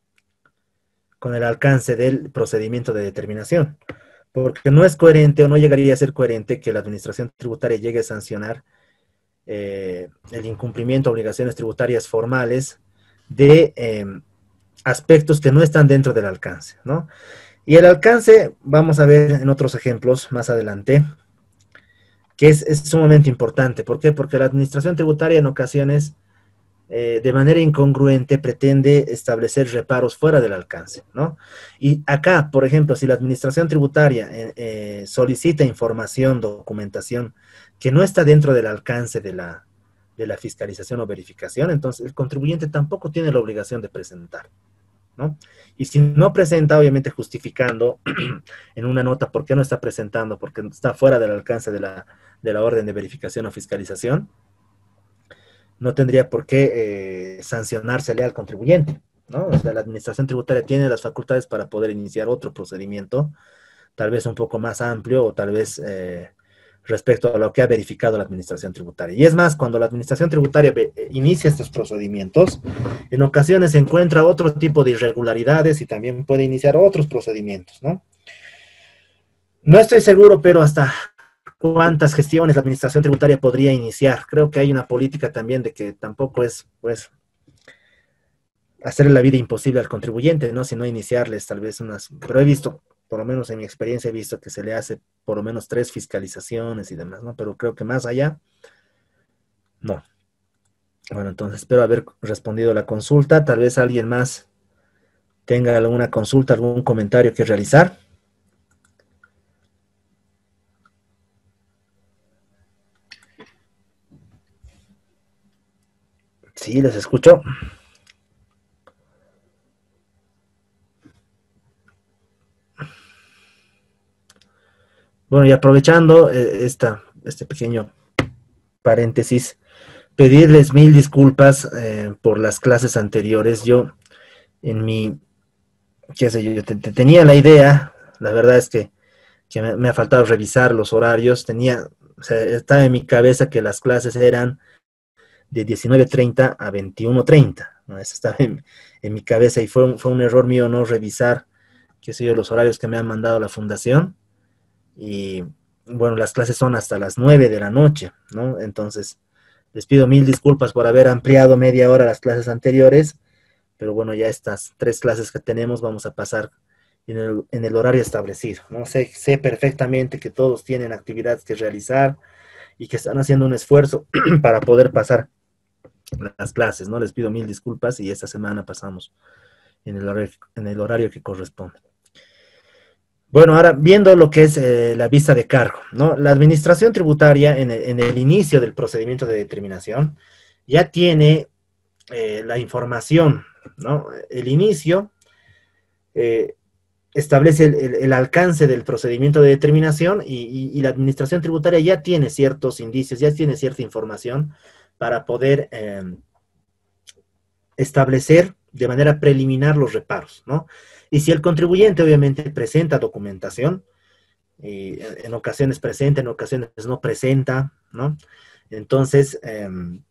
Con el alcance del procedimiento de determinación. Porque no es coherente o no llegaría a ser coherente que la administración tributaria llegue a sancionar eh, el incumplimiento de obligaciones tributarias formales de eh, aspectos que no están dentro del alcance, ¿no? Y el alcance, vamos a ver en otros ejemplos más adelante, que es, es sumamente importante. ¿Por qué? Porque la administración tributaria en ocasiones, eh, de manera incongruente, pretende establecer reparos fuera del alcance, ¿no? Y acá, por ejemplo, si la administración tributaria eh, eh, solicita información, documentación, que no está dentro del alcance de la, de la fiscalización o verificación, entonces el contribuyente tampoco tiene la obligación de presentar, ¿no? Y si no presenta, obviamente justificando en una nota por qué no está presentando, porque está fuera del alcance de la, de la orden de verificación o fiscalización, no tendría por qué eh, sancionársele al contribuyente, ¿no? O sea, la administración tributaria tiene las facultades para poder iniciar otro procedimiento, tal vez un poco más amplio o tal vez eh, respecto a lo que ha verificado la administración tributaria. Y es más, cuando la administración tributaria inicia estos procedimientos, en ocasiones se encuentra otro tipo de irregularidades y también puede iniciar otros procedimientos, ¿no? No estoy seguro, pero hasta cuántas gestiones la administración tributaria podría iniciar. Creo que hay una política también de que tampoco es, pues, hacerle la vida imposible al contribuyente, ¿no? Sino iniciarles tal vez unas, pero he visto, por lo menos en mi experiencia he visto que se le hace por lo menos tres fiscalizaciones y demás, ¿no? Pero creo que más allá, no. Bueno, entonces espero haber respondido la consulta. Tal vez alguien más tenga alguna consulta, algún comentario que realizar. Sí, les escucho. Bueno, y aprovechando eh, esta, este pequeño paréntesis, pedirles mil disculpas eh, por las clases anteriores. Yo, en mi, qué sé yo, yo te, te tenía la idea, la verdad es que, que me, me ha faltado revisar los horarios, tenía, o sea, estaba en mi cabeza que las clases eran de diecinueve treinta a veintiuno treinta, ¿no? Eso estaba en, en mi cabeza y fue un, fue un error mío no revisar, qué sé yo, los horarios que me han mandado la fundación. Y bueno, las clases son hasta las nueve de la noche, ¿no? Entonces, les pido mil disculpas por haber ampliado media hora las clases anteriores, pero bueno, ya estas tres clases que tenemos vamos a pasar en el, en el horario establecido, ¿no? Sé, sé perfectamente que todos tienen actividades que realizar y que están haciendo un esfuerzo para poder pasar las clases, ¿no? Les pido mil disculpas y esta semana pasamos en el horario, en el horario que corresponde. Bueno, ahora viendo lo que es eh, la vista de cargo, ¿no? La administración tributaria en el, en el inicio del procedimiento de determinación ya tiene eh, la información, ¿no? El inicio eh, establece el, el, el alcance del procedimiento de determinación y, y, y la administración tributaria ya tiene ciertos indicios, ya tiene cierta información para poder eh, establecer de manera preliminar los reparos, ¿no? Y si el contribuyente obviamente presenta documentación, y en ocasiones presenta, en ocasiones no presenta, ¿no? Entonces, eh,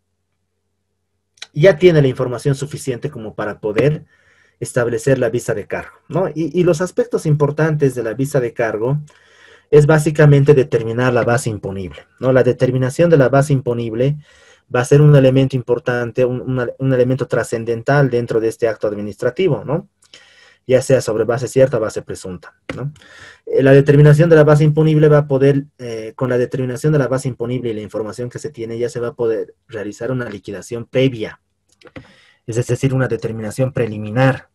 ya tiene la información suficiente como para poder establecer la vista de cargo, ¿no? Y, y los aspectos importantes de la vista de cargo es básicamente determinar la base imponible, ¿no? La determinación de la base imponible va a ser un elemento importante, un, un, un elemento trascendental dentro de este acto administrativo, ¿no? Ya sea sobre base cierta o base presunta, ¿no? Eh, la determinación de la base imponible va a poder, eh, con la determinación de la base imponible y la información que se tiene, ya se va a poder realizar una liquidación previa, es decir, una determinación preliminar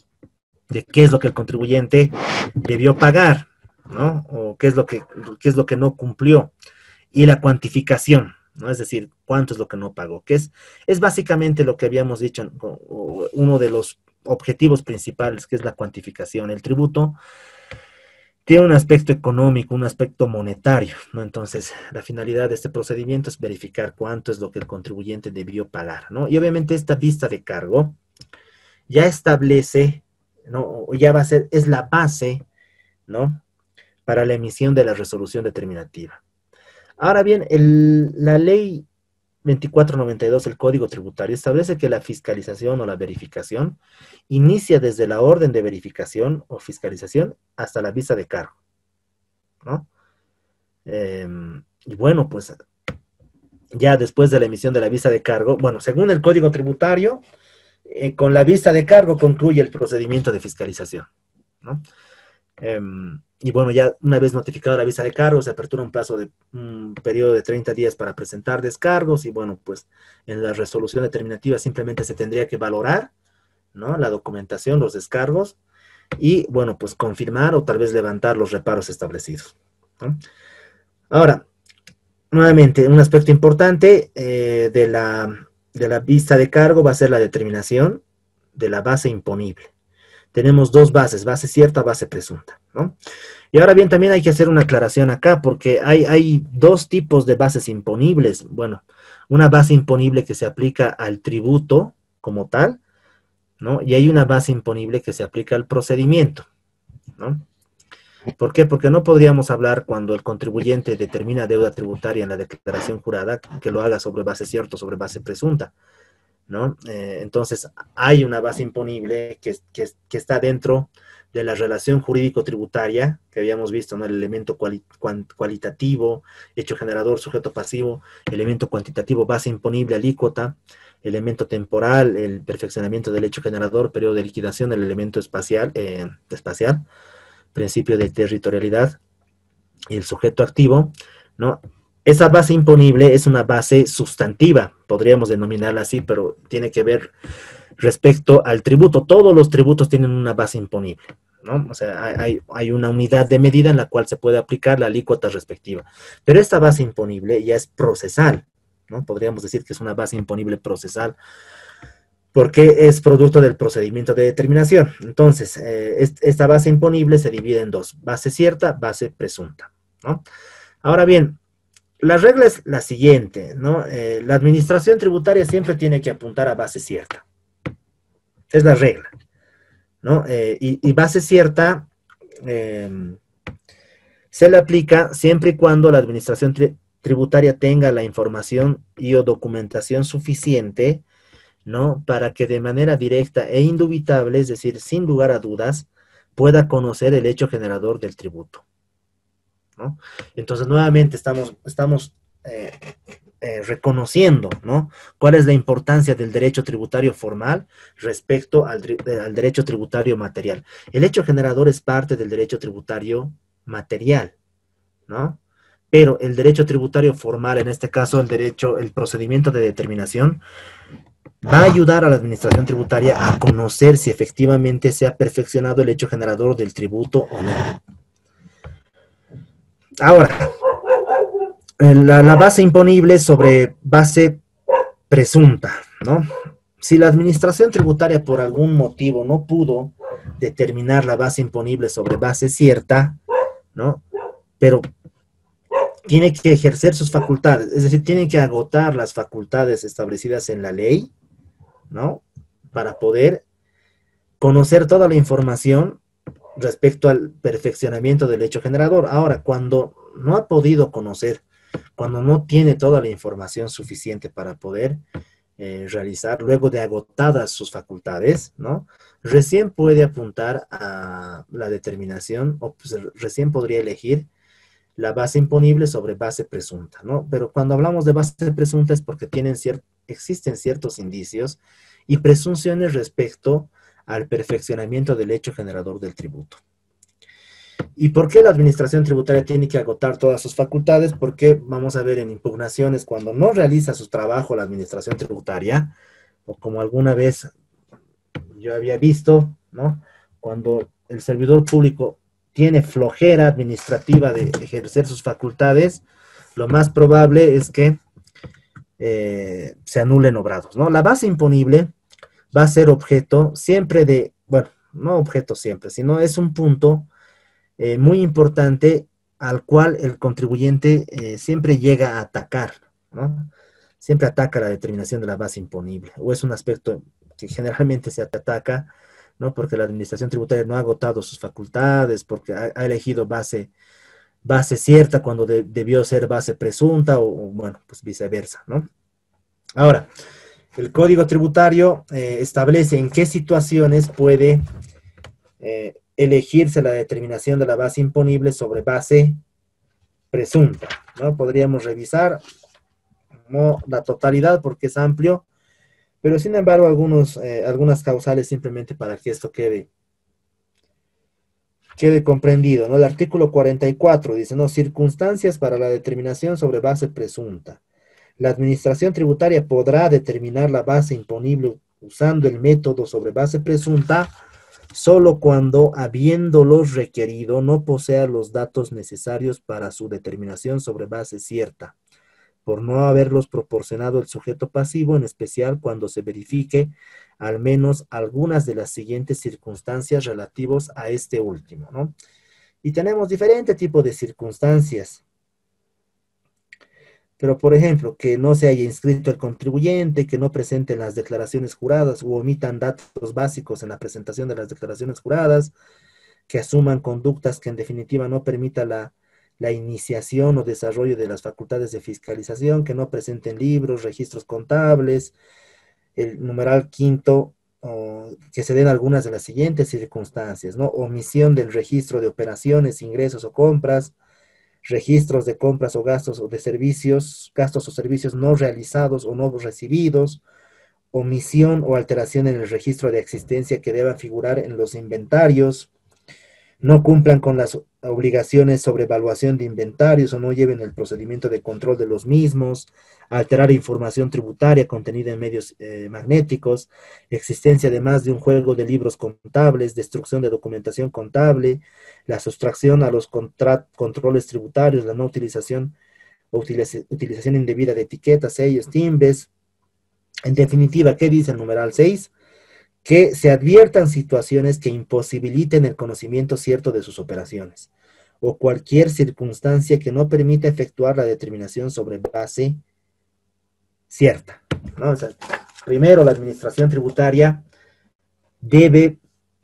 de qué es lo que el contribuyente debió pagar, ¿no? O qué es lo que, qué es lo que no cumplió, y la cuantificación, ¿no? Es decir, cuánto es lo que no pagó, que es, es básicamente lo que habíamos dicho, uno de los objetivos principales, que es la cuantificación. El tributo tiene un aspecto económico, un aspecto monetario, ¿no? Entonces, la finalidad de este procedimiento es verificar cuánto es lo que el contribuyente debió pagar, ¿no? Y obviamente esta vista de cargo ya establece, ¿no? O ya va a ser, es la base, ¿no? Para la emisión de la resolución determinativa. Ahora bien, el, la ley veinticuatro noventa y dos, el Código Tributario, establece que la fiscalización o la verificación inicia desde la orden de verificación o fiscalización hasta la vista de cargo, ¿no? Eh, y bueno, pues ya después de la emisión de la vista de cargo, bueno, según el Código Tributario, eh, con la vista de cargo concluye el procedimiento de fiscalización, ¿no? Eh, y bueno, ya una vez notificada la vista de cargo, se apertura un plazo de un periodo de treinta días para presentar descargos, y bueno, pues en la resolución determinativa simplemente se tendría que valorar, ¿no? La documentación, los descargos, y bueno, pues confirmar o tal vez levantar los reparos establecidos, ¿no? Ahora, nuevamente, un aspecto importante eh, de, la, de la vista de cargo va a ser la determinación de la base imponible. Tenemos dos bases, base cierta, base presunta, ¿no? Y ahora bien, también hay que hacer una aclaración acá, porque hay, hay dos tipos de bases imponibles. Bueno, una base imponible que se aplica al tributo como tal, ¿no? Y hay una base imponible que se aplica al procedimiento, ¿no? ¿Por qué? Porque no podríamos hablar cuando el contribuyente determina deuda tributaria en la declaración jurada que lo haga sobre base cierta o sobre base presunta, ¿no? Eh, entonces, hay una base imponible que, que, que está dentro de la relación jurídico-tributaria que habíamos visto, ¿no? El elemento cuali cuant cualitativo, hecho generador, sujeto pasivo, elemento cuantitativo, base imponible, alícuota, elemento temporal, el perfeccionamiento del hecho generador, periodo de liquidación, el elemento espacial, eh, espacial, principio de territorialidad y el sujeto activo, ¿no? Esa base imponible es una base sustantiva, podríamos denominarla así, pero tiene que ver respecto al tributo. Todos los tributos tienen una base imponible, ¿no? O sea, hay, hay una unidad de medida en la cual se puede aplicar la alícuota respectiva. Pero esta base imponible ya es procesal, ¿no? Podríamos decir que es una base imponible procesal, porque es producto del procedimiento de determinación. Entonces, eh, esta base imponible se divide en dos, base cierta, base presunta, ¿no? Ahora bien, la regla es la siguiente, ¿no? Eh, la administración tributaria siempre tiene que apuntar a base cierta. Es la regla, ¿no? Eh, y, y base cierta eh, se le aplica siempre y cuando la administración tri tributaria tenga la información y o documentación suficiente, ¿no? Para que de manera directa e indubitable, es decir, sin lugar a dudas, pueda conocer el hecho generador del tributo, ¿no? Entonces, nuevamente estamos, estamos eh, eh, reconociendo, ¿no? Cuál es la importancia del derecho tributario formal respecto al, al derecho tributario material. El hecho generador es parte del derecho tributario material, ¿no? Pero el derecho tributario formal, en este caso el derecho, el procedimiento de determinación, va a ayudar a la administración tributaria a conocer si efectivamente se ha perfeccionado el hecho generador del tributo o no. Ahora, la, la base imponible sobre base presunta, ¿no? Si la administración tributaria por algún motivo no pudo determinar la base imponible sobre base cierta, ¿no? Pero tiene que ejercer sus facultades, es decir, tiene que agotar las facultades establecidas en la ley, ¿no? Para poder conocer toda la información respecto al perfeccionamiento del hecho generador. Ahora, cuando no ha podido conocer, cuando no tiene toda la información suficiente para poder eh, realizar, luego de agotadas sus facultades, ¿no? Recién puede apuntar a la determinación, o pues, recién podría elegir la base imponible sobre base presunta, ¿no? Pero cuando hablamos de base presunta es porque tienen cier- existen ciertos indicios y presunciones respecto al perfeccionamiento del hecho generador del tributo. ¿Y por qué la administración tributaria tiene que agotar todas sus facultades? Porque vamos a ver en impugnaciones, cuando no realiza su trabajo la administración tributaria, o como alguna vez yo había visto, ¿no? Cuando el servidor público tiene flojera administrativa de ejercer sus facultades, lo más probable es que eh, se anulen obrados, ¿no? La base imponible va a ser objeto siempre de, bueno, no objeto siempre, sino es un punto eh, muy importante al cual el contribuyente eh, siempre llega a atacar, ¿no? Siempre ataca la determinación de la base imponible, o es un aspecto que generalmente se ataca, ¿no? Porque la administración tributaria no ha agotado sus facultades, porque ha, ha elegido base, base cierta cuando de, debió ser base presunta, o, o bueno, pues viceversa, ¿no? Ahora, el Código Tributario eh, establece en qué situaciones puede eh, elegirse la determinación de la base imponible sobre base presunta, ¿no? Podríamos revisar, no la totalidad porque es amplio, pero sin embargo algunos, eh, algunas causales simplemente para que esto quede, quede comprendido, ¿no? El artículo cuarenta y cuatro dice, ¿no? Circunstancias para la determinación sobre base presunta. La administración tributaria podrá determinar la base imponible usando el método sobre base presunta solo cuando, habiéndolos requerido, no posea los datos necesarios para su determinación sobre base cierta, por no haberlos proporcionado el sujeto pasivo, en especial cuando se verifique al menos algunas de las siguientes circunstancias relativas a este último, ¿no? Y tenemos diferentes tipos de circunstancias. Pero, por ejemplo, que no se haya inscrito el contribuyente, que no presenten las declaraciones juradas u omitan datos básicos en la presentación de las declaraciones juradas, que asuman conductas que en definitiva no permita la, la iniciación o desarrollo de las facultades de fiscalización, que no presenten libros, registros contables. El numeral quinto, oh, que se den algunas de las siguientes circunstancias, ¿no? Omisión del registro de operaciones, ingresos o compras, registros de compras o gastos o de servicios, gastos o servicios no realizados o no recibidos, omisión o alteración en el registro de existencia que deban figurar en los inventarios, no cumplan con las obligaciones sobre evaluación de inventarios o no lleven el procedimiento de control de los mismos, alterar información tributaria contenida en medios eh, magnéticos, existencia además de un juego de libros contables, destrucción de documentación contable, la sustracción a los controles tributarios, la no utilización o utiliz utilización indebida de etiquetas, sellos, timbres. En definitiva, ¿qué dice el numeral seis? Que se adviertan situaciones que imposibiliten el conocimiento cierto de sus operaciones, o cualquier circunstancia que no permita efectuar la determinación sobre base cierta, ¿no? O sea, primero, la administración tributaria debe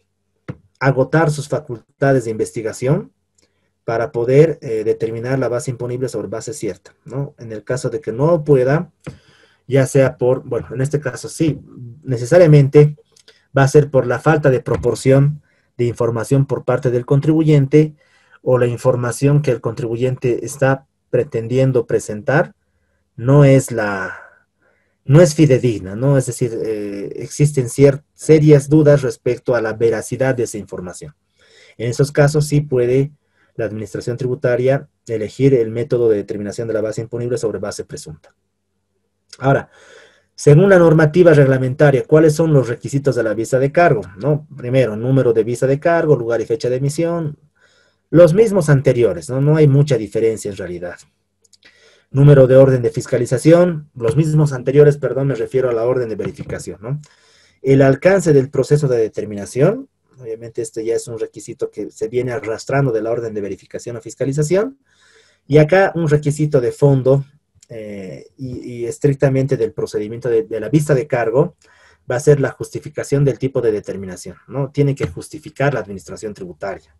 agotar sus facultades de investigación para poder eh, determinar la base imponible sobre base cierta, ¿no? En el caso de que no pueda, ya sea por, bueno, en este caso sí, necesariamente va a ser por la falta de proporción de información por parte del contribuyente o la información que el contribuyente está pretendiendo presentar no es la, no es fidedigna, ¿no? Es decir, eh, existen serias dudas respecto a la veracidad de esa información. En esos casos sí puede la administración tributaria elegir el método de determinación de la base imponible sobre base presunta. Ahora, según la normativa reglamentaria, ¿cuáles son los requisitos de la visa de cargo? ¿No? Primero, número de visa de cargo, lugar y fecha de emisión, los mismos anteriores, ¿no? No hay mucha diferencia en realidad. Número de orden de fiscalización, los mismos anteriores, perdón, me refiero a la orden de verificación, ¿no? El alcance del proceso de determinación, obviamente este ya es un requisito que se viene arrastrando de la orden de verificación o fiscalización, y acá un requisito de fondo, Eh, y, y estrictamente del procedimiento de, de la vista de cargo, va a ser la justificación del tipo de determinación, ¿no? Tiene que justificar la administración tributaria.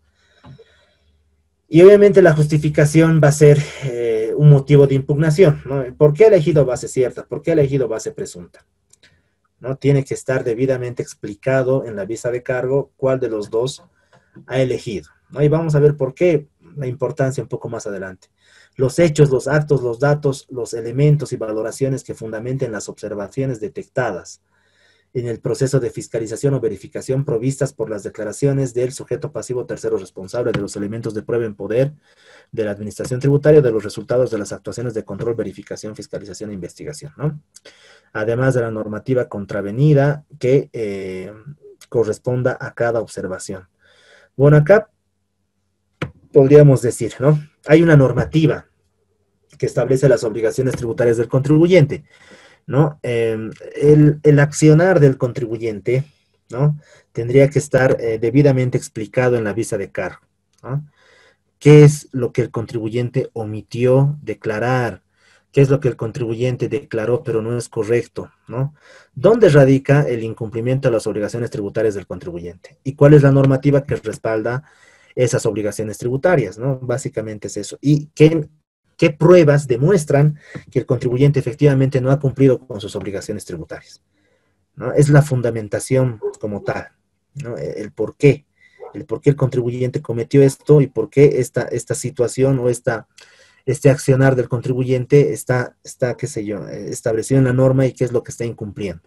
Y obviamente la justificación va a ser eh, un motivo de impugnación, ¿no? ¿Por qué ha elegido base cierta? ¿Por qué ha elegido base presunta? ¿No? Tiene que estar debidamente explicado en la vista de cargo cuál de los dos ha elegido, ¿no? Y vamos a ver por qué, la importancia un poco más adelante. Los hechos, los actos, los datos, los elementos y valoraciones que fundamenten las observaciones detectadas en el proceso de fiscalización o verificación provistas por las declaraciones del sujeto pasivo tercero responsable de los elementos de prueba en poder de la administración tributaria de los resultados de las actuaciones de control, verificación, fiscalización e investigación, ¿no? Además de la normativa contravenida que eh, corresponda a cada observación. Bueno, acá podríamos decir, ¿no? Hay una normativa que establece las obligaciones tributarias del contribuyente, ¿no? Eh, el, el accionar del contribuyente, ¿no? Tendría que estar eh, debidamente explicado en la vista de cargo, ¿no? ¿Qué es lo que el contribuyente omitió declarar? ¿Qué es lo que el contribuyente declaró pero no es correcto, ¿no? ¿Dónde radica el incumplimiento de las obligaciones tributarias del contribuyente? ¿Y cuál es la normativa que respalda esas obligaciones tributarias, ¿no? Básicamente es eso. ¿Y qué, qué pruebas demuestran que el contribuyente efectivamente no ha cumplido con sus obligaciones tributarias, ¿no? Es la fundamentación como tal, ¿no? El por qué, el por qué el contribuyente cometió esto y por qué esta, esta situación o esta, este accionar del contribuyente está, está, qué sé yo, establecido en la norma y qué es lo que está incumpliendo.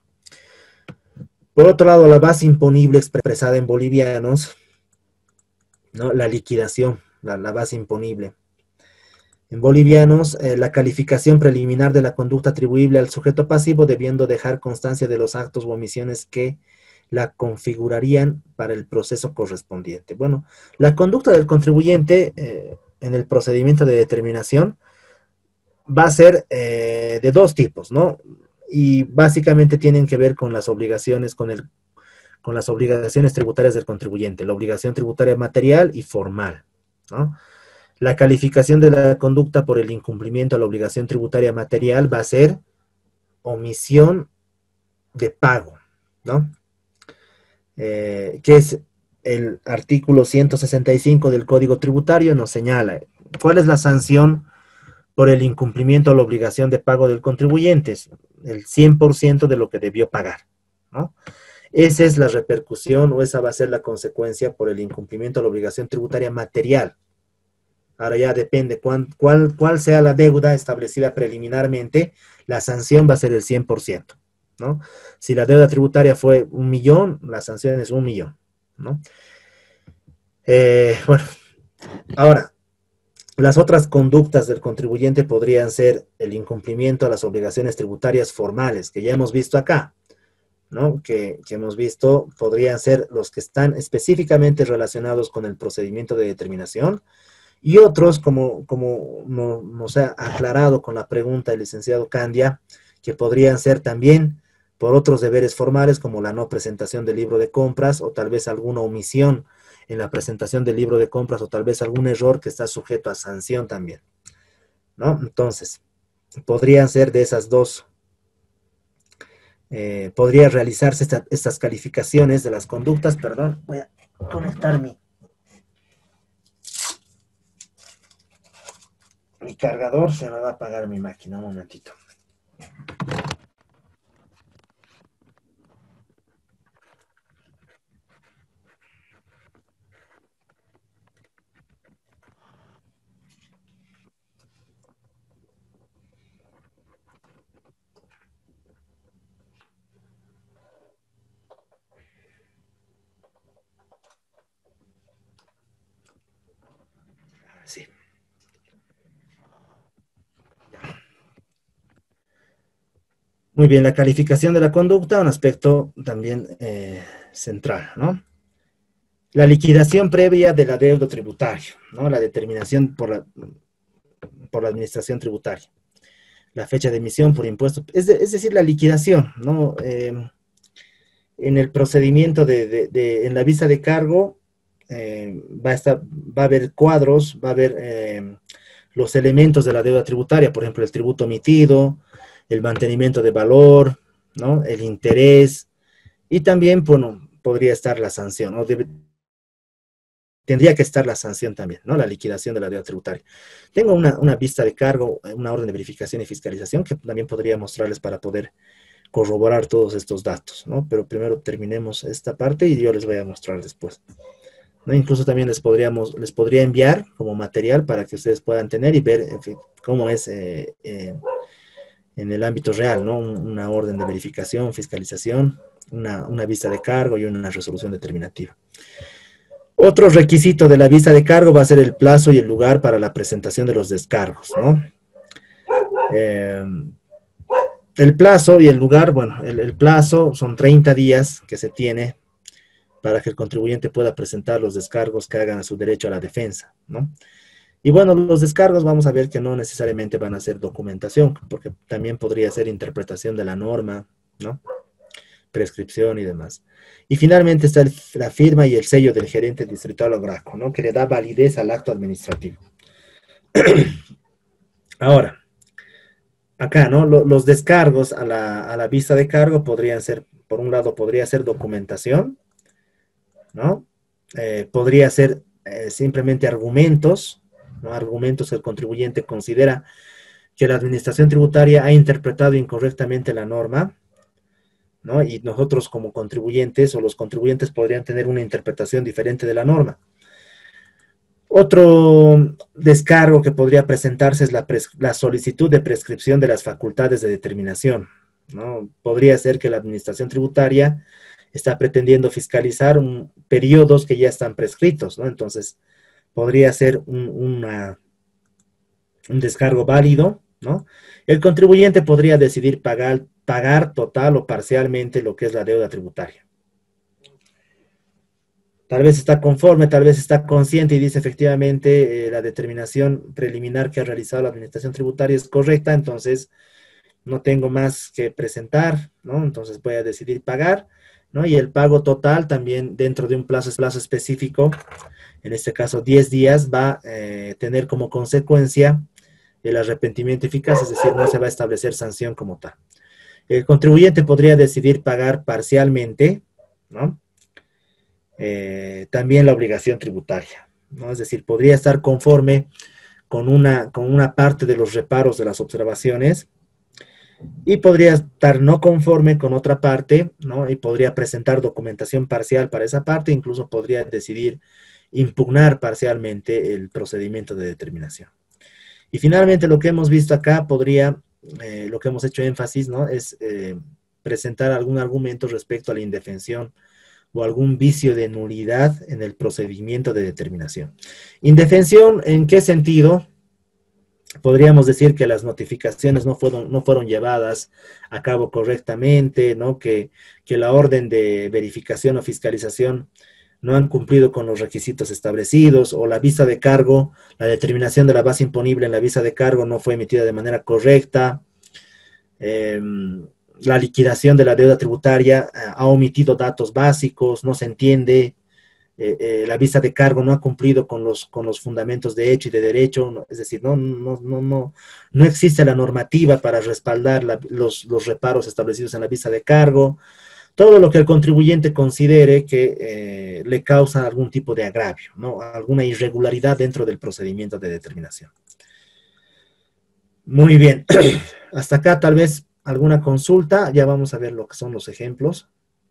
Por otro lado, la base imponible expresada en bolivianos, ¿no? La liquidación, la, la base imponible. En bolivianos, eh, la calificación preliminar de la conducta atribuible al sujeto pasivo debiendo dejar constancia de los actos u omisiones que la configurarían para el proceso correspondiente. Bueno, la conducta del contribuyente eh, en el procedimiento de determinación va a ser eh, de dos tipos, ¿no? Y básicamente tienen que ver con las obligaciones, con el con las obligaciones tributarias del contribuyente, la obligación tributaria material y formal, ¿no? La calificación de la conducta por el incumplimiento a la obligación tributaria material va a ser omisión de pago, ¿no? Eh, que es el artículo ciento sesenta y cinco del Código Tributario, nos señala cuál es la sanción por el incumplimiento a la obligación de pago del contribuyente, el cien por ciento de lo que debió pagar, ¿no? Esa es la repercusión o esa va a ser la consecuencia por el incumplimiento a la obligación tributaria material. Ahora ya depende cuál, cuál, cuál sea la deuda establecida preliminarmente, la sanción va a ser el cien por ciento, ¿no? Si la deuda tributaria fue un millón, la sanción es un millón, ¿no? Eh, bueno, ahora, las otras conductas del contribuyente podrían ser el incumplimiento a las obligaciones tributarias formales, que ya hemos visto acá, ¿no? Que, que hemos visto, podrían ser los que están específicamente relacionados con el procedimiento de determinación, y otros, como, como no, nos ha aclarado con la pregunta del licenciado Candia, que podrían ser también por otros deberes formales, como la no presentación del libro de compras, o tal vez alguna omisión en la presentación del libro de compras, o tal vez algún error que está sujeto a sanción también, ¿no? Entonces, podrían ser de esas dos, eh, podría realizarse esta, estas calificaciones de las conductas, perdón, voy a conectar mi, mi cargador, se me va a apagar mi máquina, un momentito. Sí. Muy bien, la calificación de la conducta, un aspecto también eh, central, ¿no? La liquidación previa de la deuda tributaria, ¿no? La determinación por la, por la administración tributaria. La fecha de emisión por impuesto, es, de, es decir, la liquidación, ¿no? Eh, en el procedimiento de, de, de, en la visa de cargo, eh, va, a estar, va a haber cuadros, va a haber eh, los elementos de la deuda tributaria, por ejemplo, el tributo omitido, el mantenimiento de valor, ¿no? El interés, y también, bueno, podría estar la sanción, ¿no? Debe, tendría que estar la sanción también, ¿no? La liquidación de la deuda tributaria. Tengo una, una vista de cargo, una orden de verificación y fiscalización que también podría mostrarles para poder corroborar todos estos datos, ¿no? Pero primero terminemos esta parte y yo les voy a mostrar después, ¿no? Incluso también les, podríamos, les podría enviar como material para que ustedes puedan tener y ver, en fin, cómo es eh, eh, en el ámbito real, ¿no? Una orden de verificación, fiscalización, una, una vista de cargo y una resolución determinativa. Otro requisito de la vista de cargo va a ser el plazo y el lugar para la presentación de los descargos, ¿no? Eh, el plazo y el lugar, bueno, el, el plazo son treinta días que se tiene para que el contribuyente pueda presentar los descargos que hagan a su derecho a la defensa, ¿no? Y bueno, los descargos vamos a ver que no necesariamente van a ser documentación, porque también podría ser interpretación de la norma, ¿no? Prescripción y demás. Y finalmente está el, la firma y el sello del gerente distrital o GRACO, ¿no? Que le da validez al acto administrativo. Ahora, acá, ¿no? Los, los descargos a la, a la vista de cargo podrían ser, por un lado, podría ser documentación, ¿no? Eh, podría ser eh, simplemente argumentos, ¿no? Argumentos que el contribuyente considera que la administración tributaria ha interpretado incorrectamente la norma, ¿no? Y nosotros como contribuyentes o los contribuyentes podrían tener una interpretación diferente de la norma. Otro descargo que podría presentarse es la, la solicitud de prescripción de las facultades de determinación, ¿no? Podría ser que la administración tributaria está pretendiendo fiscalizar un, periodos que ya están prescritos, ¿no? Entonces, podría ser un, una, un descargo válido, ¿no? El contribuyente podría decidir pagar, pagar total o parcialmente lo que es la deuda tributaria. Tal vez está conforme, tal vez está consciente y dice efectivamente eh, la determinación preliminar que ha realizado la administración tributaria es correcta, entonces no tengo más que presentar, ¿no? Entonces voy a decidir pagar ¿no? Y el pago total también dentro de un plazo, plazo específico, en este caso diez días, va a eh, tener como consecuencia el arrepentimiento eficaz, es decir, no se va a establecer sanción como tal. El contribuyente podría decidir pagar parcialmente, ¿no? Eh, también la obligación tributaria, ¿no? Es decir, podría estar conforme con una, con una parte de los reparos de las observaciones y podría estar no conforme con otra parte, ¿no? Y podría presentar documentación parcial para esa parte, incluso podría decidir impugnar parcialmente el procedimiento de determinación. Y finalmente lo que hemos visto acá podría, eh, lo que hemos hecho énfasis, ¿no? Es eh, presentar algún argumento respecto a la indefensión o algún vicio de nulidad en el procedimiento de determinación. Indefensión, ¿en qué sentido? Podríamos decir que las notificaciones no fueron, no fueron llevadas a cabo correctamente, ¿no? Que, que la orden de verificación o fiscalización no han cumplido con los requisitos establecidos, o la visa de cargo, la determinación de la base imponible en la visa de cargo no fue emitida de manera correcta, eh, la liquidación de la deuda tributaria eh, ha omitido datos básicos, no se entiende, eh, eh, la visa de cargo no ha cumplido con los, con los fundamentos de hecho y de derecho, no, es decir, no, no, no, no, no existe la normativa para respaldar la, los, los reparos establecidos en la visa de cargo. Todo lo que el contribuyente considere que eh, le causa algún tipo de agravio, ¿no? Alguna irregularidad dentro del procedimiento de determinación. Muy bien. Hasta acá tal vez alguna consulta. Ya vamos a ver lo que son los ejemplos.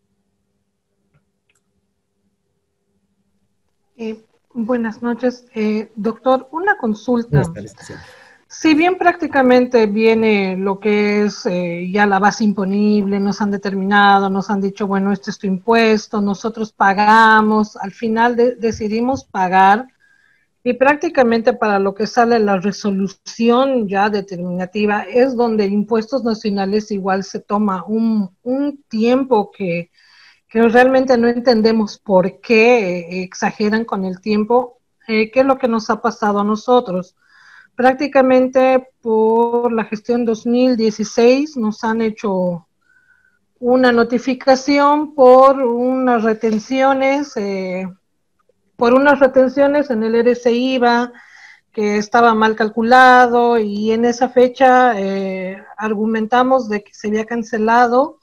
Eh, buenas noches. Eh, doctor, una consulta. Buenas tardes. Si bien prácticamente viene lo que es eh, ya la base imponible, nos han determinado, nos han dicho, bueno, este es tu impuesto, nosotros pagamos, al final de, decidimos pagar, y prácticamente para lo que sale la resolución ya determinativa es donde Impuestos Nacionales igual se toma un, un tiempo que, que realmente no entendemos por qué eh, exageran con el tiempo, eh, qué es lo que nos ha pasado a nosotros. Prácticamente por la gestión dos mil dieciséis nos han hecho una notificación por unas retenciones, eh, por unas retenciones en el R C I V A que estaba mal calculado, y en esa fecha eh, argumentamos de que se había cancelado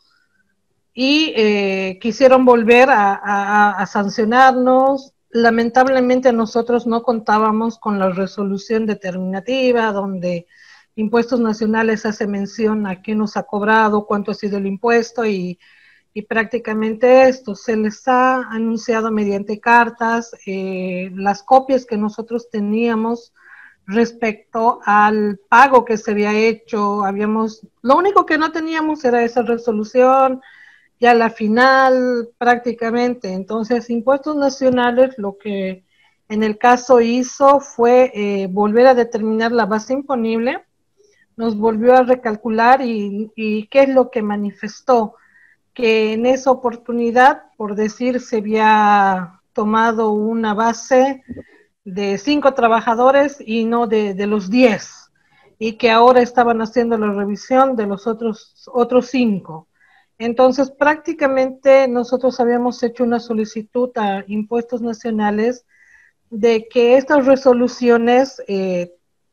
y eh, quisieron volver a, a, a sancionarnos. Lamentablemente nosotros no contábamos con la resolución determinativa donde Impuestos Nacionales hace mención a quién nos ha cobrado, cuánto ha sido el impuesto, y, y prácticamente esto se les ha anunciado mediante cartas. Eh, las copias que nosotros teníamos respecto al pago que se había hecho, habíamos, lo único que no teníamos era esa resolución, ya la final prácticamente. Entonces, Impuestos Nacionales lo que en el caso hizo fue eh, volver a determinar la base imponible, nos volvió a recalcular y, y ¿qué es lo que manifestó? Que en esa oportunidad, por decir, se había tomado una base de cinco trabajadores y no de, de los diez, y que ahora estaban haciendo la revisión de los otros, otros cinco. Entonces, prácticamente nosotros habíamos hecho una solicitud a Impuestos Nacionales de que estas resoluciones eh,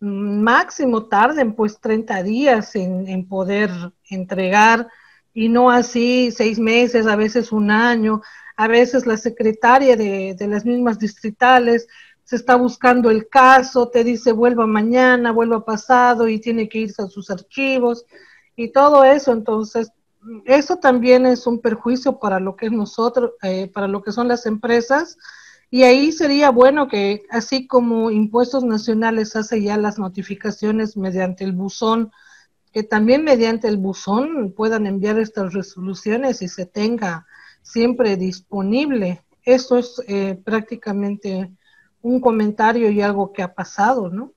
máximo tarden pues treinta días en, en poder entregar, y no así seis meses, a veces un año. A veces la secretaria de, de las mismas distritales se está buscando el caso, te dice vuelva mañana, vuelva pasado, y tiene que irse a sus archivos y todo eso. Entonces, eso también es un perjuicio para lo que es nosotros, eh, para lo que son las empresas, y ahí sería bueno que, así como Impuestos Nacionales hace ya las notificaciones mediante el buzón, que también mediante el buzón puedan enviar estas resoluciones y se tenga siempre disponible. Eso es eh, prácticamente un comentario y algo que ha pasado, ¿no?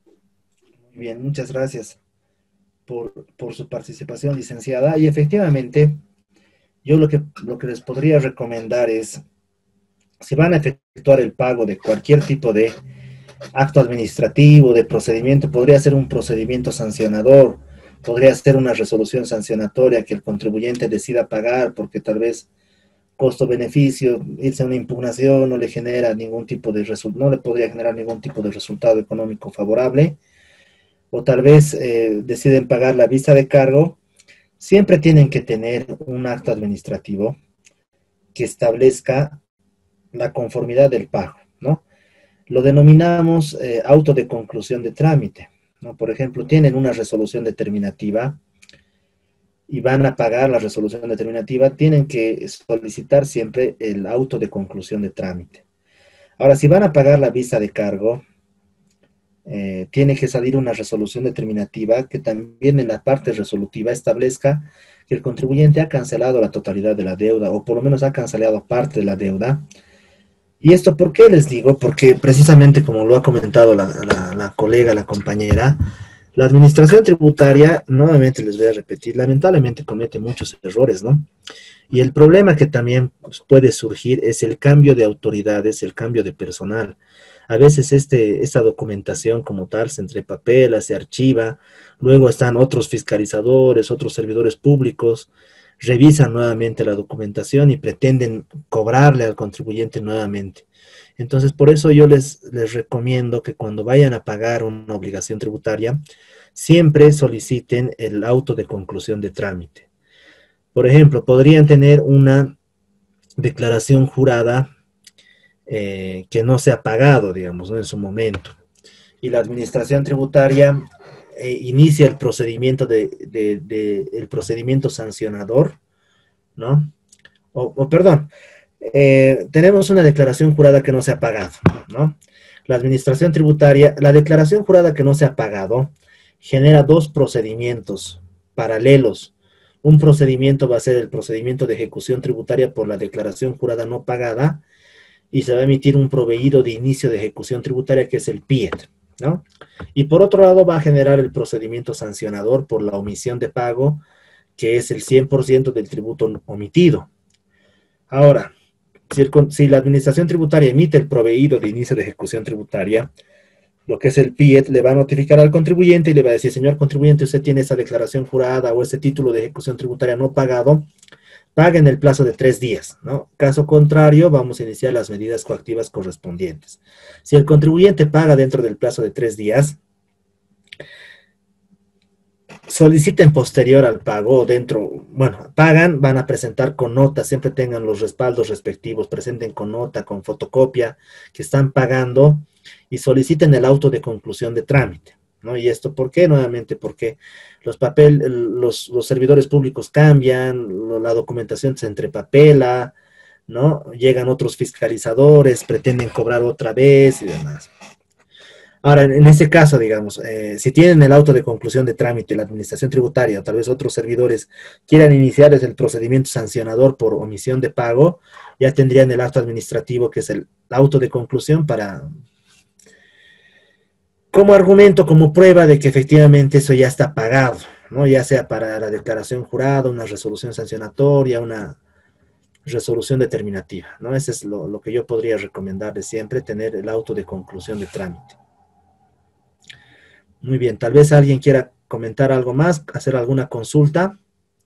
Muy bien, muchas gracias por, por su participación, licenciada. Y efectivamente, yo lo que, lo que les podría recomendar es, si van a efectuar el pago de cualquier tipo de acto administrativo, de procedimiento, podría ser un procedimiento sancionador, podría ser una resolución sancionatoria que el contribuyente decida pagar porque tal vez costo-beneficio, irse a una impugnación no le genera ningún tipo de resultado, no le podría generar ningún tipo de resultado económico favorable, o tal vez eh, deciden pagar la vista de cargo, siempre tienen que tener un acto administrativo que establezca la conformidad del pago, ¿no? Lo denominamos eh, auto de conclusión de trámite, ¿no? Por ejemplo, tienen una resolución determinativa y van a pagar la resolución determinativa, tienen que solicitar siempre el auto de conclusión de trámite. Ahora, si van a pagar la vista de cargo, eh, tiene que salir una resolución determinativa que también en la parte resolutiva establezca que el contribuyente ha cancelado la totalidad de la deuda, o por lo menos ha cancelado parte de la deuda. ¿Y esto por qué les digo? Porque precisamente como lo ha comentado la, la, la colega, la compañera, la administración tributaria, nuevamente les voy a repetir, lamentablemente comete muchos errores, ¿no? Y el problema que también pues, puede surgir es el cambio de autoridades, el cambio de personal. A veces este, esta documentación como tal se entrepapela, se archiva, luego están otros fiscalizadores, otros servidores públicos, revisan nuevamente la documentación y pretenden cobrarle al contribuyente nuevamente. Entonces, por eso yo les, les recomiendo que cuando vayan a pagar una obligación tributaria, siempre soliciten el auto de conclusión de trámite. Por ejemplo, podrían tener una declaración jurada eh, que no se ha pagado, digamos, ¿no? En su momento. Y la administración tributaria eh, inicia el procedimiento, de, de, de, el procedimiento sancionador, ¿no? O, o perdón, Eh, tenemos una declaración jurada que no se ha pagado, ¿no? La administración tributaria, la declaración jurada que no se ha pagado, genera dos procedimientos paralelos. Un procedimiento va a ser el procedimiento de ejecución tributaria por la declaración jurada no pagada, y se va a emitir un proveído de inicio de ejecución tributaria que es el P I E T, ¿no? Y por otro lado va a generar el procedimiento sancionador por la omisión de pago, que es el cien por ciento del tributo omitido. Ahora, Si, el, si la administración tributaria emite el proveído de inicio de ejecución tributaria, lo que es el P I E T le va a notificar al contribuyente y le va a decir, señor contribuyente, usted tiene esa declaración jurada o ese título de ejecución tributaria no pagado, pague en el plazo de tres días, ¿no? Caso contrario, vamos a iniciar las medidas coactivas correspondientes. Si el contribuyente paga dentro del plazo de tres días, soliciten posterior al pago, dentro, bueno, pagan, van a presentar con nota, siempre tengan los respaldos respectivos, presenten con nota, con fotocopia, que están pagando, y soliciten el auto de conclusión de trámite, ¿no? ¿Y esto por qué? Nuevamente porque los papel, los, los servidores públicos cambian, la documentación se entrepapela, ¿no? Llegan otros fiscalizadores, pretenden cobrar otra vez y demás. Ahora, en ese caso, digamos, eh, si tienen el auto de conclusión de trámite, la administración tributaria o tal vez otros servidores quieran iniciar el procedimiento sancionador por omisión de pago, ya tendrían el acto administrativo que es el auto de conclusión para, como argumento, como prueba de que efectivamente eso ya está pagado, ¿no? Ya sea para la declaración jurada, una resolución sancionatoria, una resolución determinativa, ¿no? Ese es lo, lo que yo podría recomendarles siempre, tener el auto de conclusión de trámite. Muy bien, tal vez alguien quiera comentar algo más, hacer alguna consulta.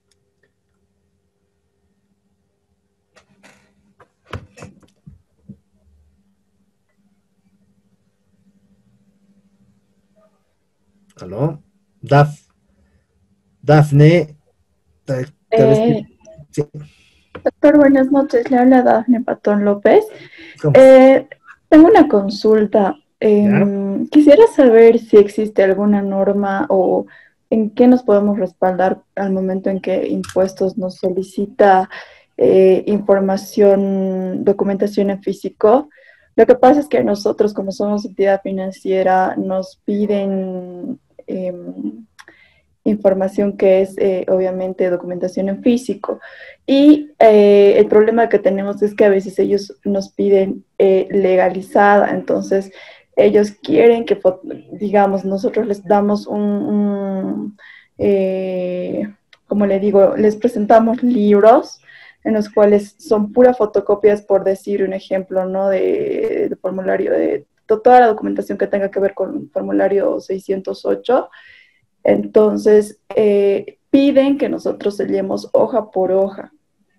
¿Aló? Daf, Dafne. Tal, tal vez Eh, que, sí. Doctor, buenas noches. Le habla Dafne Patón López. Eh, tengo una consulta. Eh, quisiera saber si existe alguna norma o en qué nos podemos respaldar al momento en que Impuestos nos solicita eh, información, documentación en físico. Lo que pasa es que nosotros, como somos entidad financiera, nos piden eh, información que es eh, obviamente documentación en físico. Y eh, el problema que tenemos es que a veces ellos nos piden eh, legalizada, entonces ellos quieren que, digamos, nosotros les damos un, un eh, como le digo, les presentamos libros en los cuales son puras fotocopias, por decir un ejemplo, ¿no? De, de formulario, de toda la documentación que tenga que ver con el formulario seiscientos ocho. Entonces, eh, piden que nosotros sellemos hoja por hoja.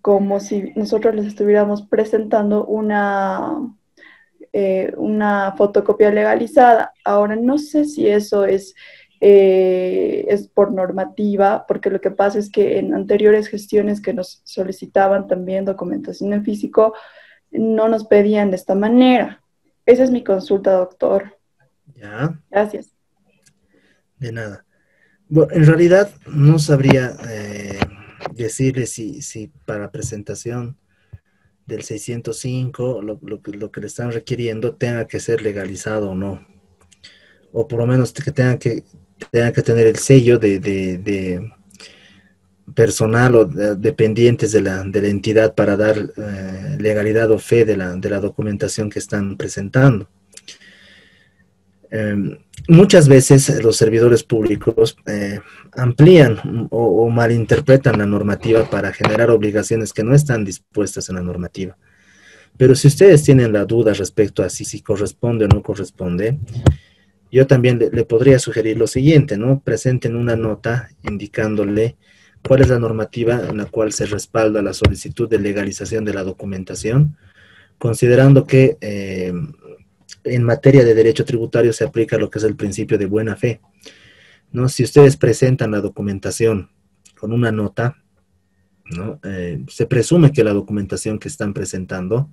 como si nosotros les estuviéramos presentando una, eh, una fotocopia legalizada. Ahora, no sé si eso es, eh, es por normativa, porque lo que pasa es que en anteriores gestiones que nos solicitaban también documentación en físico, no nos pedían de esta manera. Esa es mi consulta, doctor. Ya. Gracias. De nada. Bueno, en realidad no sabría eh, decirle si, si para presentación del seiscientos cinco lo, lo, lo que le están requiriendo tenga que ser legalizado o no. O por lo menos que tenga que, tenga que tener el sello de, de, de personal o de, dependientes de la, de la entidad para dar eh, legalidad o fe de la, de la documentación que están presentando. Eh, muchas veces los servidores públicos eh, amplían o, o malinterpretan la normativa para generar obligaciones que no están dispuestas en la normativa. Pero si ustedes tienen la duda respecto a si, si corresponde o no corresponde, yo también le, le podría sugerir lo siguiente, ¿no? Presenten una nota indicándole cuál es la normativa en la cual se respalda la solicitud de legalización de la documentación, considerando que eh, en materia de derecho tributario se aplica lo que es el principio de buena fe, ¿no? Si ustedes presentan la documentación con una nota, ¿no? Eh, se presume que la documentación que están presentando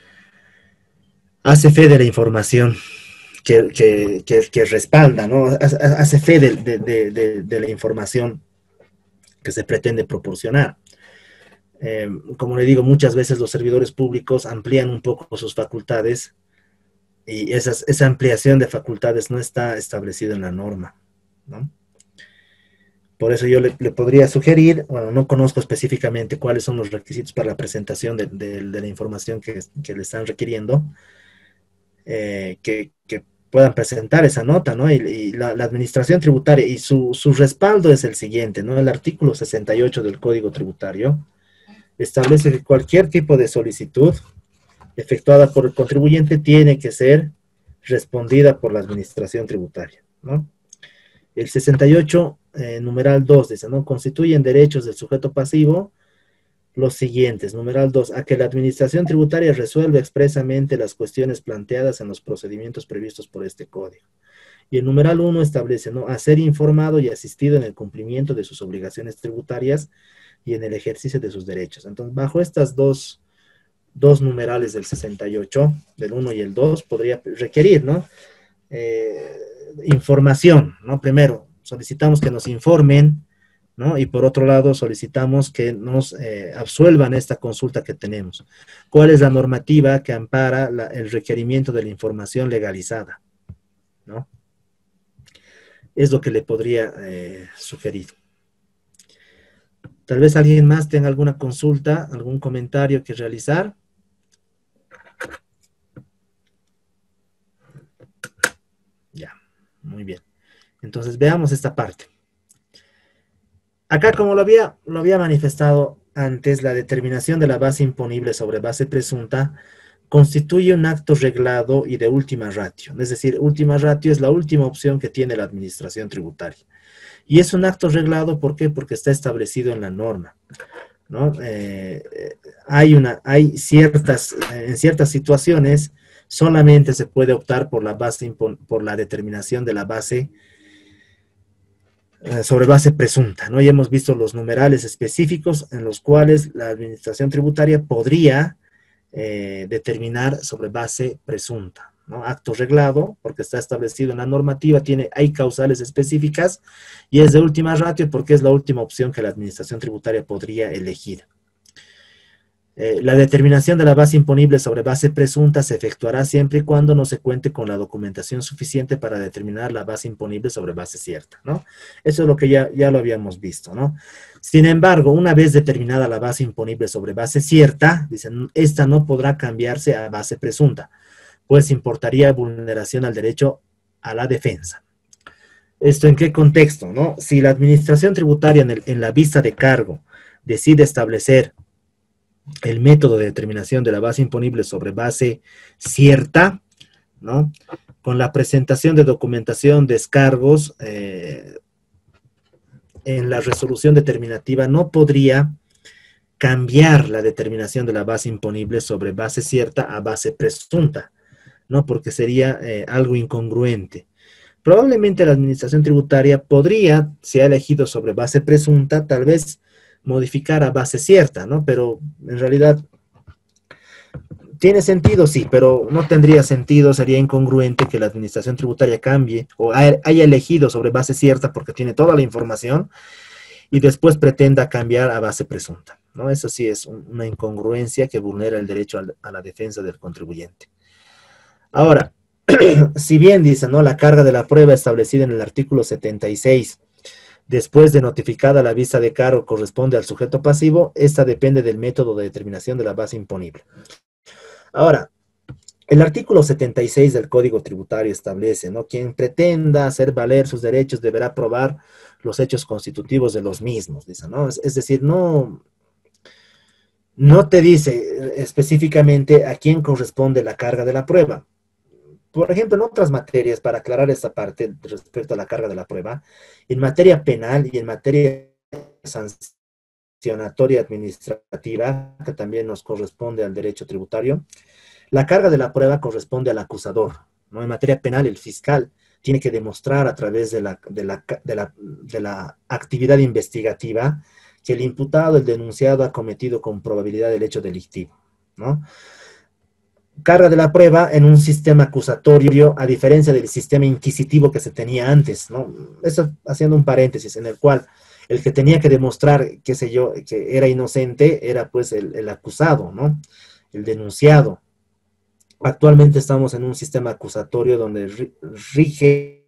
hace fe de la información que, que, que, que respalda, ¿no? Hace fe de, de, de, de la información que se pretende proporcionar. Eh, como le digo, muchas veces los servidores públicos amplían un poco sus facultades y esas, esa ampliación de facultades no está establecida en la norma, ¿no? Por eso yo le, le podría sugerir, bueno, no conozco específicamente cuáles son los requisitos para la presentación de, de, de la información que, que le están requiriendo, eh, que, que puedan presentar esa nota, ¿no? Y, y la, la administración tributaria, y su, su respaldo es el siguiente, ¿no? El artículo sesenta y ocho del Código Tributario establece que cualquier tipo de solicitud efectuada por el contribuyente tiene que ser respondida por la administración tributaria, ¿no? El sesenta y ocho, eh, numeral dos, dice, ¿no? Constituyen derechos del sujeto pasivo los siguientes, numeral dos, a que la administración tributaria resuelva expresamente las cuestiones planteadas en los procedimientos previstos por este código. Y el numeral uno establece, ¿no? A ser informado y asistido en el cumplimiento de sus obligaciones tributarias y en el ejercicio de sus derechos. Entonces, bajo estas dos, dos numerales del sesenta y ocho, del uno y el dos, podría requerir, ¿no? Eh, información, ¿no? Primero, solicitamos que nos informen, ¿no? Y por otro lado, solicitamos que nos eh, absuelvan esta consulta que tenemos. ¿Cuál es la normativa que ampara la, el requerimiento de la información legalizada? ¿No? Es lo que le podría eh, sugerir. Tal vez alguien más tenga alguna consulta, algún comentario que realizar. Ya, muy bien. Entonces veamos esta parte. Acá, como lo había, lo había manifestado antes, la determinación de la base imponible sobre base presunta constituye un acto reglado y de última ratio. Es decir, última ratio es la última opción que tiene la administración tributaria. Y es un acto reglado, ¿por qué? Porque está establecido en la norma, ¿no? Eh, hay una, hay ciertas, en ciertas situaciones, solamente se puede optar por la base, por la determinación de la base sobre base presunta, ¿no? Ya hemos visto los numerales específicos en los cuales la administración tributaria podría eh, determinar sobre base presunta, ¿no? Acto reglado, porque está establecido en la normativa, tiene, hay causales específicas, y es de última ratio porque es la última opción que la administración tributaria podría elegir. Eh, la determinación de la base imponible sobre base presunta se efectuará siempre y cuando no se cuente con la documentación suficiente para determinar la base imponible sobre base cierta, ¿no? Eso es lo que ya, ya lo habíamos visto, ¿no? Sin embargo, una vez determinada la base imponible sobre base cierta, dicen, esta no podrá cambiarse a base presunta, pues importaría vulneración al derecho a la defensa. ¿Esto en qué contexto, no? Si la administración tributaria en, el, en la vista de cargo decide establecer el método de determinación de la base imponible sobre base cierta, ¿no? Con la presentación de documentación, descargos, eh, en la resolución determinativa no podría cambiar la determinación de la base imponible sobre base cierta a base presunta, ¿no? Porque sería eh, algo incongruente. Probablemente la administración tributaria podría, si ha elegido sobre base presunta, tal vez modificar a base cierta, ¿no? Pero en realidad tiene sentido, sí, pero no tendría sentido, sería incongruente que la administración tributaria cambie o haya elegido sobre base cierta porque tiene toda la información y después pretenda cambiar a base presunta, ¿no? Eso sí es una incongruencia que vulnera el derecho a la defensa del contribuyente. Ahora, si bien dice, ¿no?, la carga de la prueba establecida en el artículo setenta y seis, después de notificada la vista de cargo corresponde al sujeto pasivo, esta depende del método de determinación de la base imponible. Ahora, el artículo setenta y seis del Código Tributario establece, ¿no?, quien pretenda hacer valer sus derechos deberá probar los hechos constitutivos de los mismos, dice, ¿no? Es, es decir, no, no te dice específicamente a quién corresponde la carga de la prueba. Por ejemplo, en otras materias, para aclarar esta parte respecto a la carga de la prueba, en materia penal y en materia sancionatoria administrativa, que también nos corresponde al derecho tributario, la carga de la prueba corresponde al acusador, ¿no? En materia penal, el fiscal tiene que demostrar a través de la, de la, de la, de la actividad investigativa que el imputado, el denunciado, ha cometido con probabilidad el hecho delictivo, ¿no? Carga de la prueba en un sistema acusatorio, a diferencia del sistema inquisitivo que se tenía antes, ¿no? Eso haciendo un paréntesis, en el cual el que tenía que demostrar, qué sé yo, que era inocente, era pues el, el acusado, ¿no? El denunciado. Actualmente estamos en un sistema acusatorio donde rige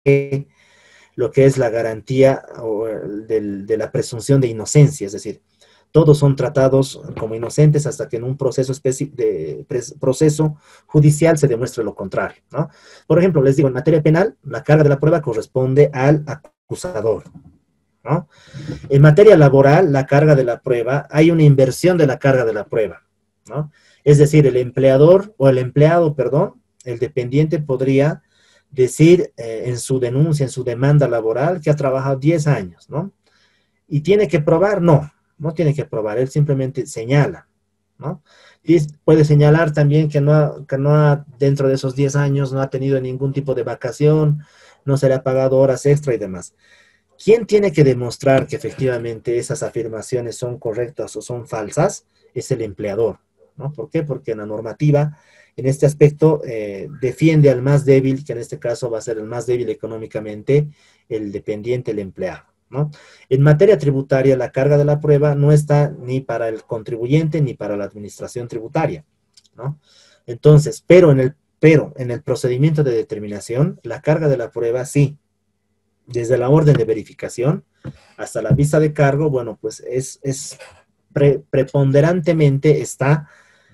lo que es la garantía de, de la presunción de inocencia, es decir, todos son tratados como inocentes hasta que en un proceso, de, proceso judicial se demuestre lo contrario, ¿no? Por ejemplo, les digo, en materia penal, la carga de la prueba corresponde al acusador, ¿no? En materia laboral, la carga de la prueba, hay una inversión de la carga de la prueba, ¿no? Es decir, el empleador, o el empleado, perdón, el dependiente podría decir eh, en su denuncia, en su demanda laboral, que ha trabajado diez años, ¿no? Y tiene que probar, no. No tiene que probar, él simplemente señala, ¿no? Y puede señalar también que no, ha, que no ha, dentro de esos diez años, no ha tenido ningún tipo de vacación, no se le ha pagado horas extra y demás. ¿Quién tiene que demostrar que efectivamente esas afirmaciones son correctas o son falsas? Es el empleador, ¿no? ¿Por qué? Porque la normativa, en este aspecto, eh, defiende al más débil, que en este caso va a ser el más débil económicamente, el dependiente, el empleado, ¿no? En materia tributaria, la carga de la prueba no está ni para el contribuyente ni para la administración tributaria, ¿no? Entonces, pero en el, pero en el procedimiento de determinación, la carga de la prueba sí, desde la orden de verificación hasta la vista de cargo, bueno, pues es, es pre, preponderantemente está,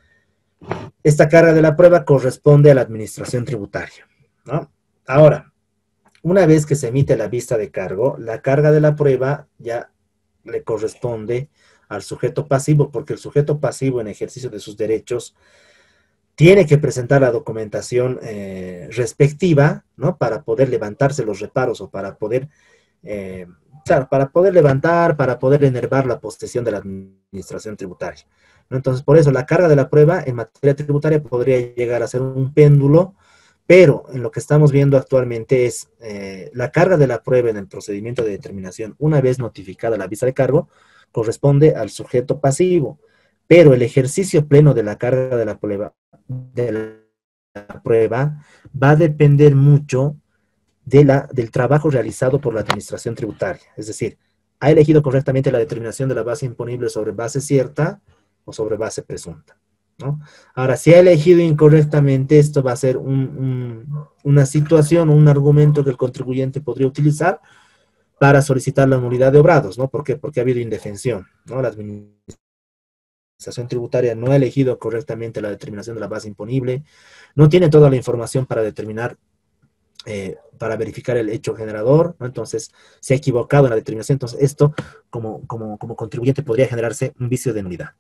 esta carga de la prueba corresponde a la administración tributaria, ¿no? Ahora, una vez que se emite la vista de cargo, la carga de la prueba ya le corresponde al sujeto pasivo, porque el sujeto pasivo en ejercicio de sus derechos tiene que presentar la documentación eh, respectiva, ¿no? Para poder levantarse los reparos o para poder, eh, claro, para poder levantar, para poder enervar la posesión de la administración tributaria, ¿no? Entonces, por eso la carga de la prueba en materia tributaria podría llegar a ser un péndulo. Pero en lo que estamos viendo actualmente es eh, la carga de la prueba en el procedimiento de determinación, una vez notificada la vista de cargo, corresponde al sujeto pasivo. Pero el ejercicio pleno de la carga de la prueba, de la prueba va a depender mucho de la, del trabajo realizado por la administración tributaria. Es decir, ¿ha elegido correctamente la determinación de la base imponible sobre base cierta o sobre base presunta? ¿No? Ahora, si ha elegido incorrectamente, esto va a ser un, un, una situación, un argumento que el contribuyente podría utilizar para solicitar la nulidad de obrados, ¿no? ¿Por qué? Porque ha habido indefensión, ¿no? La administración tributaria no ha elegido correctamente la determinación de la base imponible, no tiene toda la información para determinar, eh, para verificar el hecho generador, ¿no? Entonces se ha equivocado en la determinación. Entonces esto, como, como, como contribuyente, podría generarse un vicio de nulidad.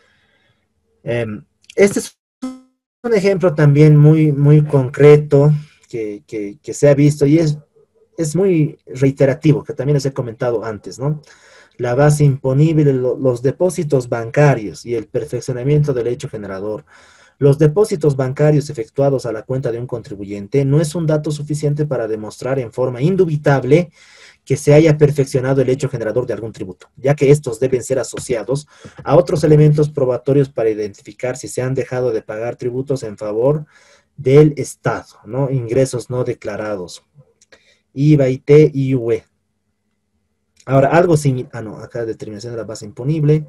Eh, Este es un ejemplo también muy, muy concreto que, que, que se ha visto y es, es muy reiterativo, que también les he comentado antes, ¿no? la base imponible, lo, los depósitos bancarios y el perfeccionamiento del hecho generador. Los depósitos bancarios efectuados a la cuenta de un contribuyente no es un dato suficiente para demostrar en forma indubitable que se haya perfeccionado el hecho generador de algún tributo, ya que estos deben ser asociados a otros elementos probatorios para identificar si se han dejado de pagar tributos en favor del Estado, ¿no? Ingresos no declarados, I V A, I T, I U E. Ahora, algo similar, ah, no, acá determinación de la base imponible.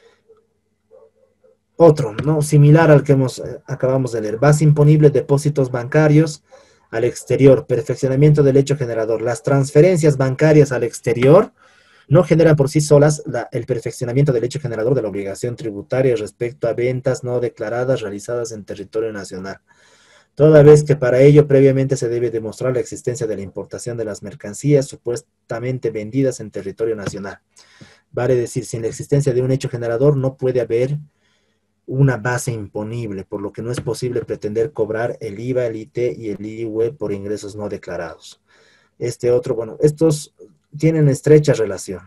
Otro, ¿no? Similar al que hemos, eh, acabamos de leer. Base imponible, depósitos bancarios al exterior, perfeccionamiento del hecho generador. Las transferencias bancarias al exterior no generan por sí solas la, el perfeccionamiento del hecho generador de la obligación tributaria respecto a ventas no declaradas realizadas en territorio nacional, toda vez que para ello previamente se debe demostrar la existencia de la importación de las mercancías supuestamente vendidas en territorio nacional. Vale decir, sin la existencia de un hecho generador no puede haber una base imponible, por lo que no es posible pretender cobrar el I V A, el I T y el I U E por ingresos no declarados. Este otro, bueno, estos tienen estrecha relación.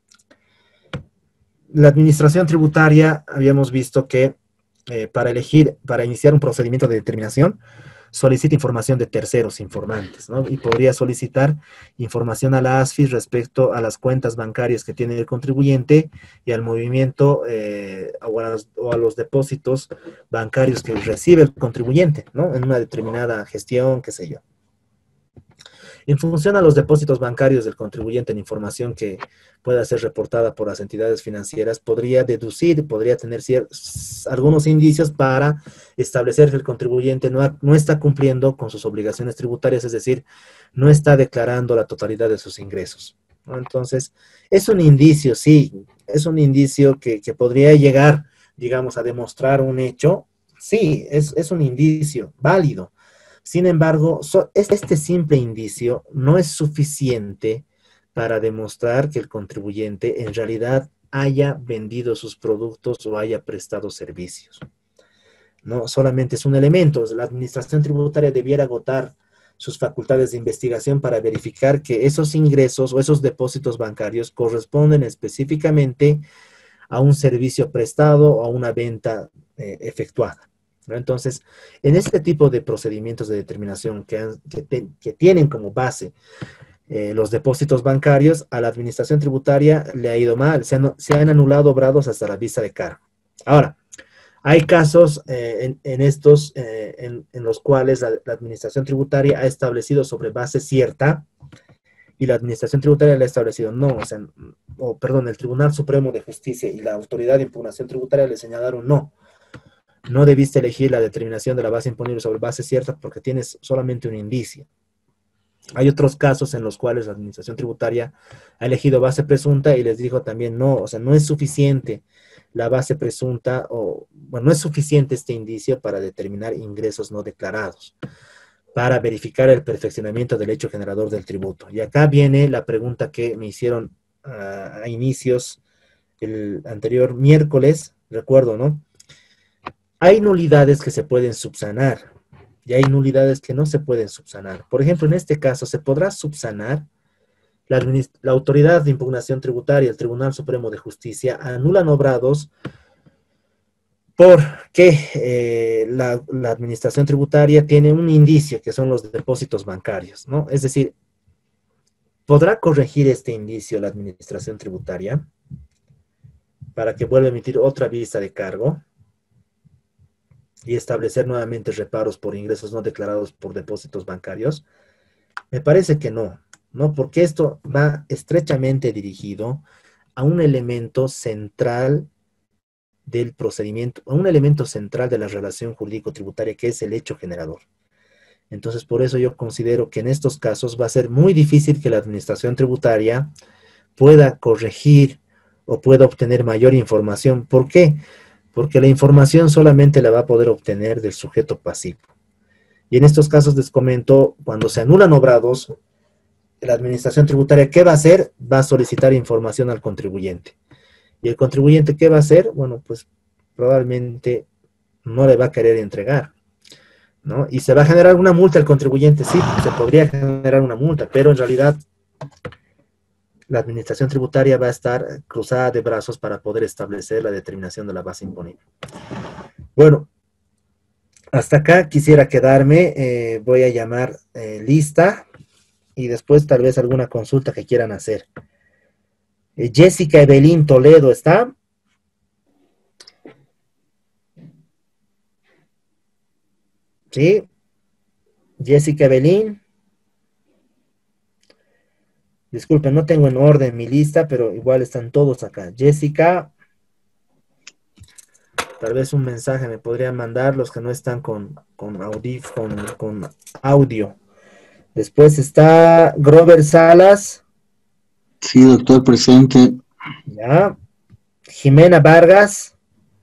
La administración tributaria, habíamos visto que eh, para elegir, para iniciar un procedimiento de determinación, solicita información de terceros informantes, ¿no? Y podría solicitar información a la ASFI respecto a las cuentas bancarias que tiene el contribuyente y al movimiento eh, o, a los, o a los depósitos bancarios que recibe el contribuyente, ¿no? En una determinada gestión, qué sé yo. En función a los depósitos bancarios del contribuyente en información que pueda ser reportada por las entidades financieras, podría deducir, podría tener ciertos, algunos indicios para establecer que el contribuyente no, ha, no está cumpliendo con sus obligaciones tributarias, es decir, no está declarando la totalidad de sus ingresos, ¿no? Entonces, es un indicio, sí, es un indicio que, que podría llegar, digamos, a demostrar un hecho, sí, es, es un indicio válido. Sin embargo, so, este simple indicio no es suficiente para demostrar que el contribuyente en realidad haya vendido sus productos o haya prestado servicios. No solamente es un elemento. La administración tributaria debiera agotar sus facultades de investigación para verificar que esos ingresos o esos depósitos bancarios corresponden específicamente a un servicio prestado o a una venta eh, efectuada. Entonces, en este tipo de procedimientos de determinación que, han, que, te, que tienen como base eh, los depósitos bancarios, a la administración tributaria le ha ido mal, se han, se han anulado obrados hasta la vista de cargo. Ahora, hay casos eh, en, en estos eh, en, en los cuales la, la administración tributaria ha establecido sobre base cierta y la administración tributaria le ha establecido no, o sea, o, perdón, el Tribunal Supremo de Justicia y la Autoridad de Impugnación Tributaria le señalaron no. No debiste elegir la determinación de la base imponible sobre base cierta porque tienes solamente un indicio. Hay otros casos en los cuales la administración tributaria ha elegido base presunta y les dijo también no, o sea, no es suficiente la base presunta o, bueno, no es suficiente este indicio para determinar ingresos no declarados, para verificar el perfeccionamiento del hecho generador del tributo. Y acá viene la pregunta que me hicieron uh, a inicios el anterior miércoles, recuerdo, ¿no? Hay nulidades que se pueden subsanar y hay nulidades que no se pueden subsanar. Por ejemplo, en este caso, se podrá subsanar la, la Autoridad de Impugnación Tributaria, el Tribunal Supremo de Justicia, anulan obrados porque eh, la, la Administración Tributaria tiene un indicio que son los depósitos bancarios, ¿no? Es decir, ¿podrá corregir este indicio la Administración Tributaria para que vuelva a emitir otra vista de cargo y establecer nuevamente reparos por ingresos no declarados por depósitos bancarios? Me parece que no, ¿no? Porque esto va estrechamente dirigido a un elemento central del procedimiento, a un elemento central de la relación jurídico-tributaria que es el hecho generador. Entonces, por eso yo considero que en estos casos va a ser muy difícil que la administración tributaria pueda corregir o pueda obtener mayor información. ¿Por qué? Porque la información solamente la va a poder obtener del sujeto pasivo. Y en estos casos les comento, cuando se anulan obrados, la administración tributaria, ¿qué va a hacer? Va a solicitar información al contribuyente. ¿Y el contribuyente qué va a hacer? Bueno, pues probablemente no le va a querer entregar, ¿no? Y se va a generar una multa al contribuyente, sí, se podría generar una multa, pero en realidad la administración tributaria va a estar cruzada de brazos para poder establecer la determinación de la base imponible. Bueno, hasta acá quisiera quedarme, eh, voy a llamar eh, lista y después tal vez alguna consulta que quieran hacer. Eh, Jessica Evelyn Toledo, ¿está? Sí. Jessica Evelyn. Disculpen, no tengo en orden mi lista, pero igual están todos acá. Jessica. Tal vez un mensaje me podrían mandar los que no están con, con, audif, con, con audio. Después está Grover Salas. Sí, doctor, presente. Ya. Jimena Vargas.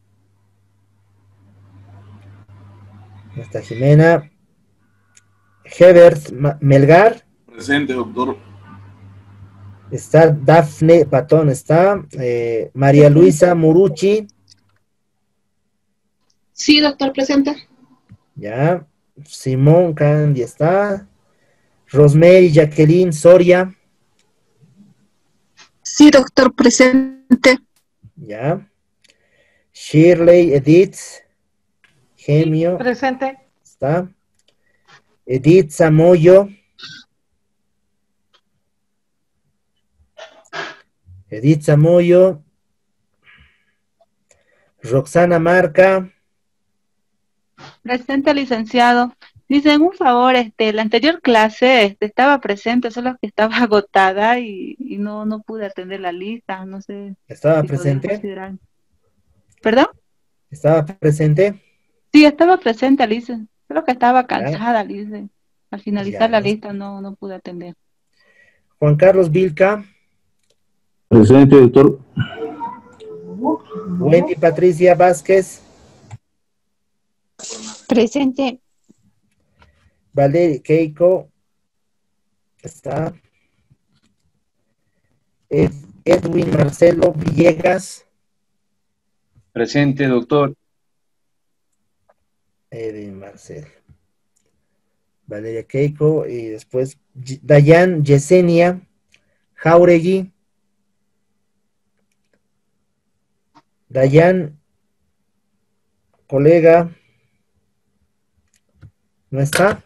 Está Jimena. Hebert Melgar. Presente, doctor. Está Dafne Patón, está. Eh, María Luisa Murucci. Sí, doctor, presente. Ya. Simón Candy está. Rosemary Jacqueline Soria. Sí, doctor, presente. Ya. Shirley Edith Gemio. Presente. Está. Edith Zamoyo. Edith Zamoyo. Roxana Marca. Presente, licenciado. Dicen un favor, este, la anterior clase este, estaba presente, solo que estaba agotada y, y no, no pude atender la lista, no sé. ¿Estaba si presente? considerar. ¿Perdón? ¿Estaba presente? Sí, estaba presente, Lice. Solo que estaba cansada, Lice. Al finalizar Ya. la lista no, no pude atender. Juan Carlos Vilca. Presente, doctor. Wendy Patricia Vázquez. Presente. Valeria Keiko. Está. Ed- Edwin Marcelo Villegas. Presente, doctor. Edwin Marcelo. Valeria Keiko. Y después Y- Dayan Yesenia Jauregui. Dayan, colega. ¿No está?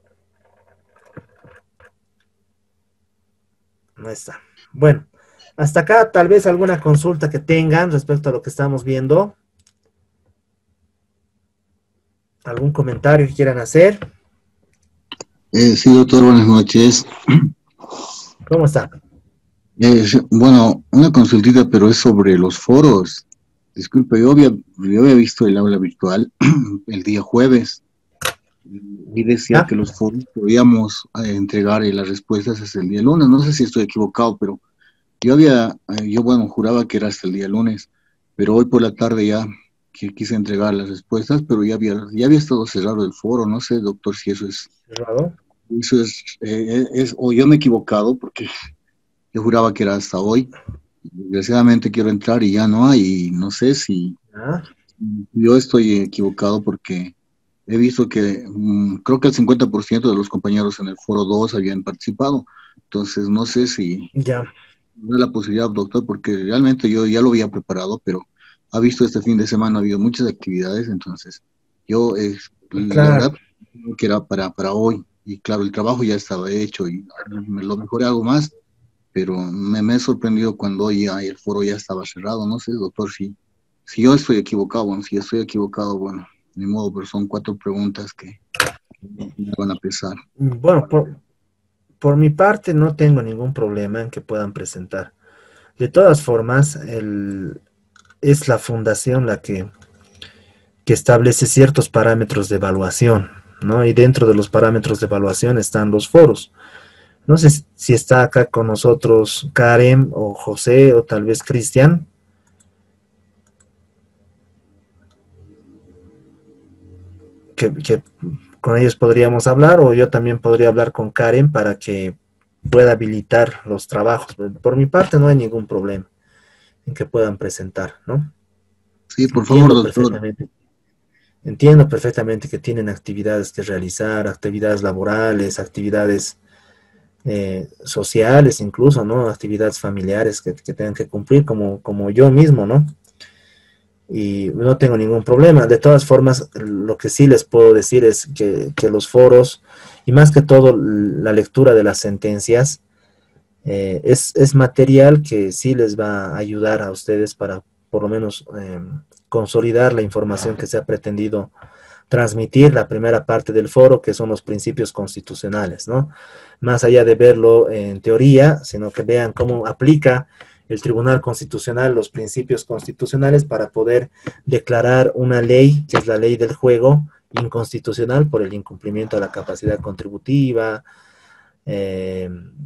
No está. Bueno, hasta acá tal vez alguna consulta que tengan respecto a lo que estamos viendo. ¿Algún comentario que quieran hacer? Eh, sí, doctor, buenas noches. ¿Cómo está? Eh, sí, bueno, una consultita, pero es sobre los foros. Disculpe, yo había, yo había visto el aula virtual el día jueves y decía ¿Ah? que los foros podíamos eh, entregar eh, las respuestas hasta el día lunes. No sé si estoy equivocado, pero yo había, eh, yo bueno, juraba que era hasta el día lunes, pero hoy por la tarde ya que quise entregar las respuestas, pero ya había, ya había estado cerrado el foro. No sé, doctor, si eso es, ¿Cerrado? eso es, eh, es o yo me he equivocado porque yo juraba que era hasta hoy. Desgraciadamente quiero entrar y ya no hay, y no sé si ¿Ah? yo estoy equivocado porque he visto que mm, creo que el cincuenta por ciento de los compañeros en el foro dos habían participado. Entonces no sé si Ya. no es la posibilidad, doctor, porque realmente yo ya lo había preparado, pero ha visto este fin de semana, ha habido muchas actividades, entonces yo eh, la Claro. verdad que era para, para hoy, y claro, el trabajo ya estaba hecho y me lo mejoré algo más, pero me, me he sorprendido cuando ya el foro ya estaba cerrado. No sé, doctor, si, si yo estoy equivocado. Bueno, si estoy equivocado, bueno, ni modo, pero son cuatro preguntas que me van a pesar. Bueno, por, por mi parte no tengo ningún problema en que puedan presentar. De todas formas, el, es la fundación la que, que establece ciertos parámetros de evaluación, ¿no? Y dentro de los parámetros de evaluación están los foros. No sé si está acá con nosotros Karen o José o tal vez Cristian. Que, que con ellos podríamos hablar, o yo también podría hablar con Karen para que pueda habilitar los trabajos. Por mi parte no hay ningún problema en que puedan presentar, ¿no? Sí, por Entiendo favor, doctor. perfectamente. Entiendo perfectamente que tienen actividades que realizar, actividades laborales, actividades eh, sociales incluso, ¿no? Actividades familiares que, que tengan que cumplir, como, como yo mismo, ¿no? Y no tengo ningún problema. De todas formas, lo que sí les puedo decir es que, que los foros, y más que todo la lectura de las sentencias, eh, es, es material que sí les va a ayudar a ustedes para por lo menos eh, consolidar la información que se ha pretendido transmitir, la primera parte del foro, que son los principios constitucionales, ¿no? Más allá de verlo en teoría, sino que vean cómo aplica el Tribunal Constitucional los principios constitucionales para poder declarar una ley, que es la ley del juego, inconstitucional por el incumplimiento de la capacidad contributiva, eh,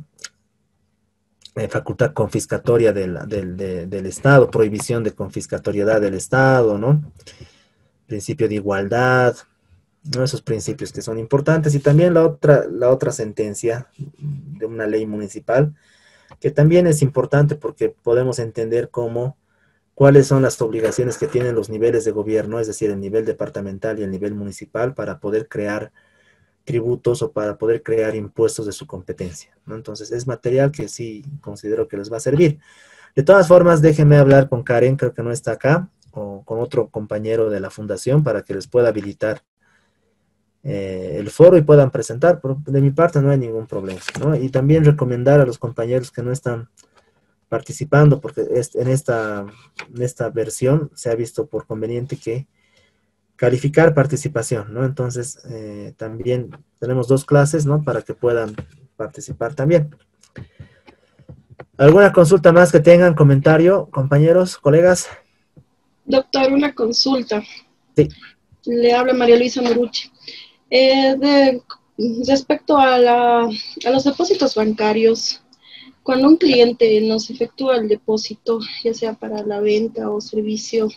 eh, facultad confiscatoria del, del, de, del Estado, prohibición de confiscatoriedad del Estado, ¿no? Principio de igualdad, ¿no? Esos principios que son importantes. Y también la otra, la otra sentencia de una ley municipal, que también es importante porque podemos entender cómo, cuáles son las obligaciones que tienen los niveles de gobierno, es decir, el nivel departamental y el nivel municipal, para poder crear tributos o para poder crear impuestos de su competencia, ¿no? Entonces es material que sí considero que les va a servir. De todas formas, déjenme hablar con Karen, creo que no está acá, o con otro compañero de la fundación para que les pueda habilitar eh, el foro y puedan presentar. Pero de mi parte no hay ningún problema, ¿no? Y también recomendar a los compañeros que no están participando, porque es, en, esta, en esta versión se ha visto por conveniente que calificar participación, ¿no? Entonces, eh, también tenemos dos clases, ¿no? Para que puedan participar también. ¿Alguna consulta más que tengan? ¿Comentario, compañeros, colegas? Doctor, una consulta. Sí. Le habla María Luisa Morucci. Eh, de, respecto a, la, a los depósitos bancarios, cuando un cliente nos efectúa el depósito, ya sea para la venta o servicio,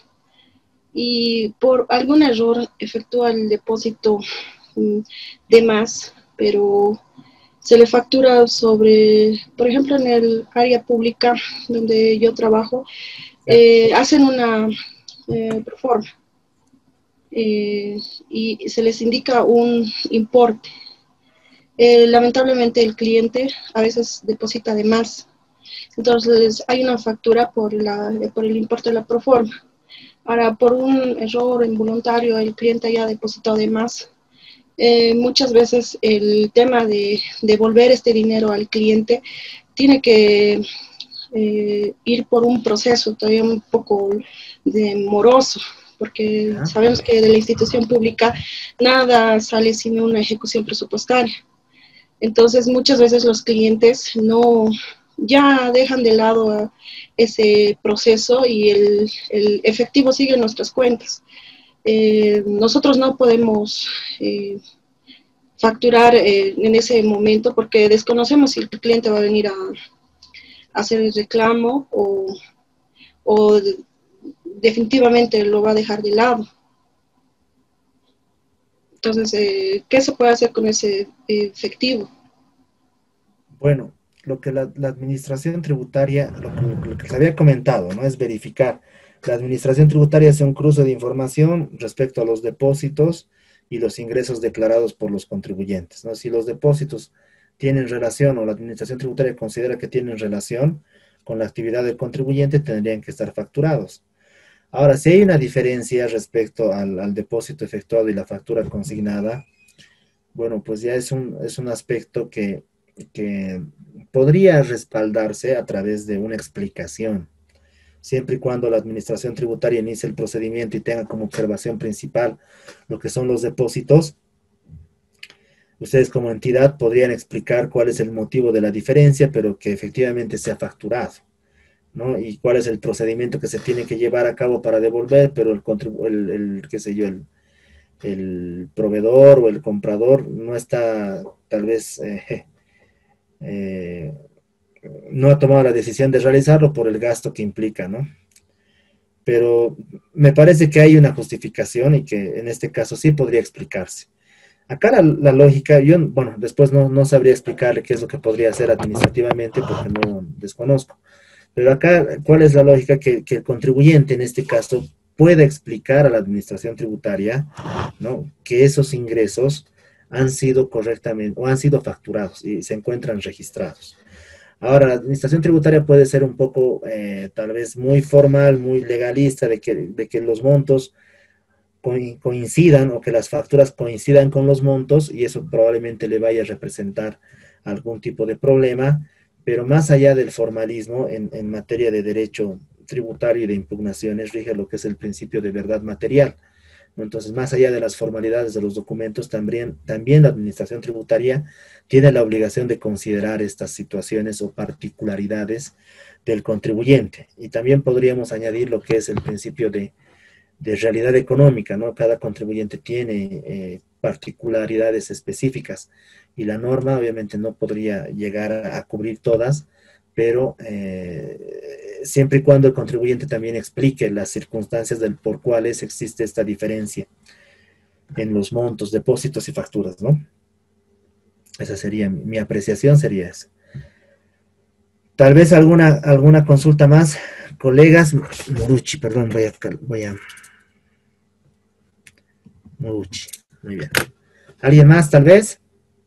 y por algún error efectúa el depósito de más, pero se le factura sobre, por ejemplo, en el área pública donde yo trabajo, eh, hacen una eh, proforma eh, y se les indica un importe. Eh, lamentablemente el cliente a veces deposita de más, entonces hay una factura por, la, por el importe de la proforma. Ahora, por un error involuntario, el cliente haya depositado de más. Eh, muchas veces el tema de devolver este dinero al cliente tiene que eh, ir por un proceso todavía un poco demoroso, porque sabemos que de la institución pública nada sale sin una ejecución presupuestaria. Entonces, muchas veces los clientes no... ya dejan de lado ese proceso y el, el efectivo sigue en nuestras cuentas. Eh, nosotros no podemos eh, facturar eh, en ese momento porque desconocemos si el cliente va a venir a, a hacer el reclamo o, o definitivamente lo va a dejar de lado. Entonces, eh, ¿qué se puede hacer con ese efectivo? Bueno, lo que la, la administración tributaria, lo que, lo que les había comentado, ¿no? Es verificar. La administración tributaria hace un cruce de información respecto a los depósitos y los ingresos declarados por los contribuyentes, ¿no? Si los depósitos tienen relación o la administración tributaria considera que tienen relación con la actividad del contribuyente, tendrían que estar facturados. Ahora, si hay una diferencia respecto al, al depósito efectuado y la factura consignada, bueno, pues ya es un, es un aspecto que, que podría respaldarse a través de una explicación, siempre y cuando la administración tributaria inicie el procedimiento y tenga como observación principal lo que son los depósitos. Ustedes como entidad podrían explicar cuál es el motivo de la diferencia, pero que efectivamente sea facturado, ¿no? Y cuál es el procedimiento que se tiene que llevar a cabo para devolver, pero el, el, el qué sé yo, el, el proveedor o el comprador no está tal vez... Eh, eh, no ha tomado la decisión de realizarlo por el gasto que implica, ¿no? Pero me parece que hay una justificación y que en este caso sí podría explicarse. Acá la, la lógica, yo, bueno, después no, no sabría explicarle qué es lo que podría hacer administrativamente porque no desconozco. Pero acá, ¿cuál es la lógica? Que, que el contribuyente en este caso pueda explicar a la administración tributaria, ¿no? Que esos ingresos han sido correctamente o han sido facturados y se encuentran registrados. Ahora, la administración tributaria puede ser un poco, eh, tal vez muy formal, muy legalista, de que, de que los montos coincidan o que las facturas coincidan con los montos, y eso probablemente le vaya a representar algún tipo de problema, pero más allá del formalismo, en, en materia de derecho tributario y de impugnaciones, rige lo que es el principio de verdad material. Entonces, más allá de las formalidades de los documentos, también, también la administración tributaria tiene la obligación de considerar estas situaciones o particularidades del contribuyente. Y también podríamos añadir lo que es el principio de, de realidad económica, ¿no? Cada contribuyente tiene eh, particularidades específicas y la norma obviamente no podría llegar a, a cubrir todas, pero eh, siempre y cuando el contribuyente también explique las circunstancias del por cuales existe esta diferencia en los montos, depósitos y facturas, ¿no? Esa sería mi, mi apreciación, sería esa. Tal vez alguna, alguna consulta más, colegas. Moruchi, perdón, voy a... Voy a Moruchi, muy bien. ¿Alguien más, tal vez?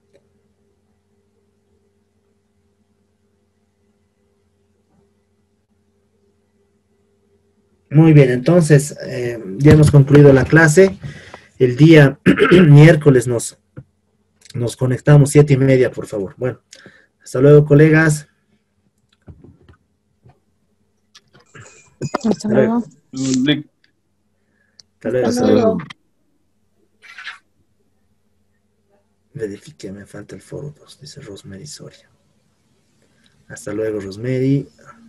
Muy bien, entonces eh, ya hemos concluido la clase. El día miércoles nos, nos conectamos, siete y media, por favor. Bueno, hasta luego, colegas. Hasta luego. Hasta luego. Hasta luego. Verifique, me falta el foro dos, dice Rosemary Soria. Hasta luego, Rosemary.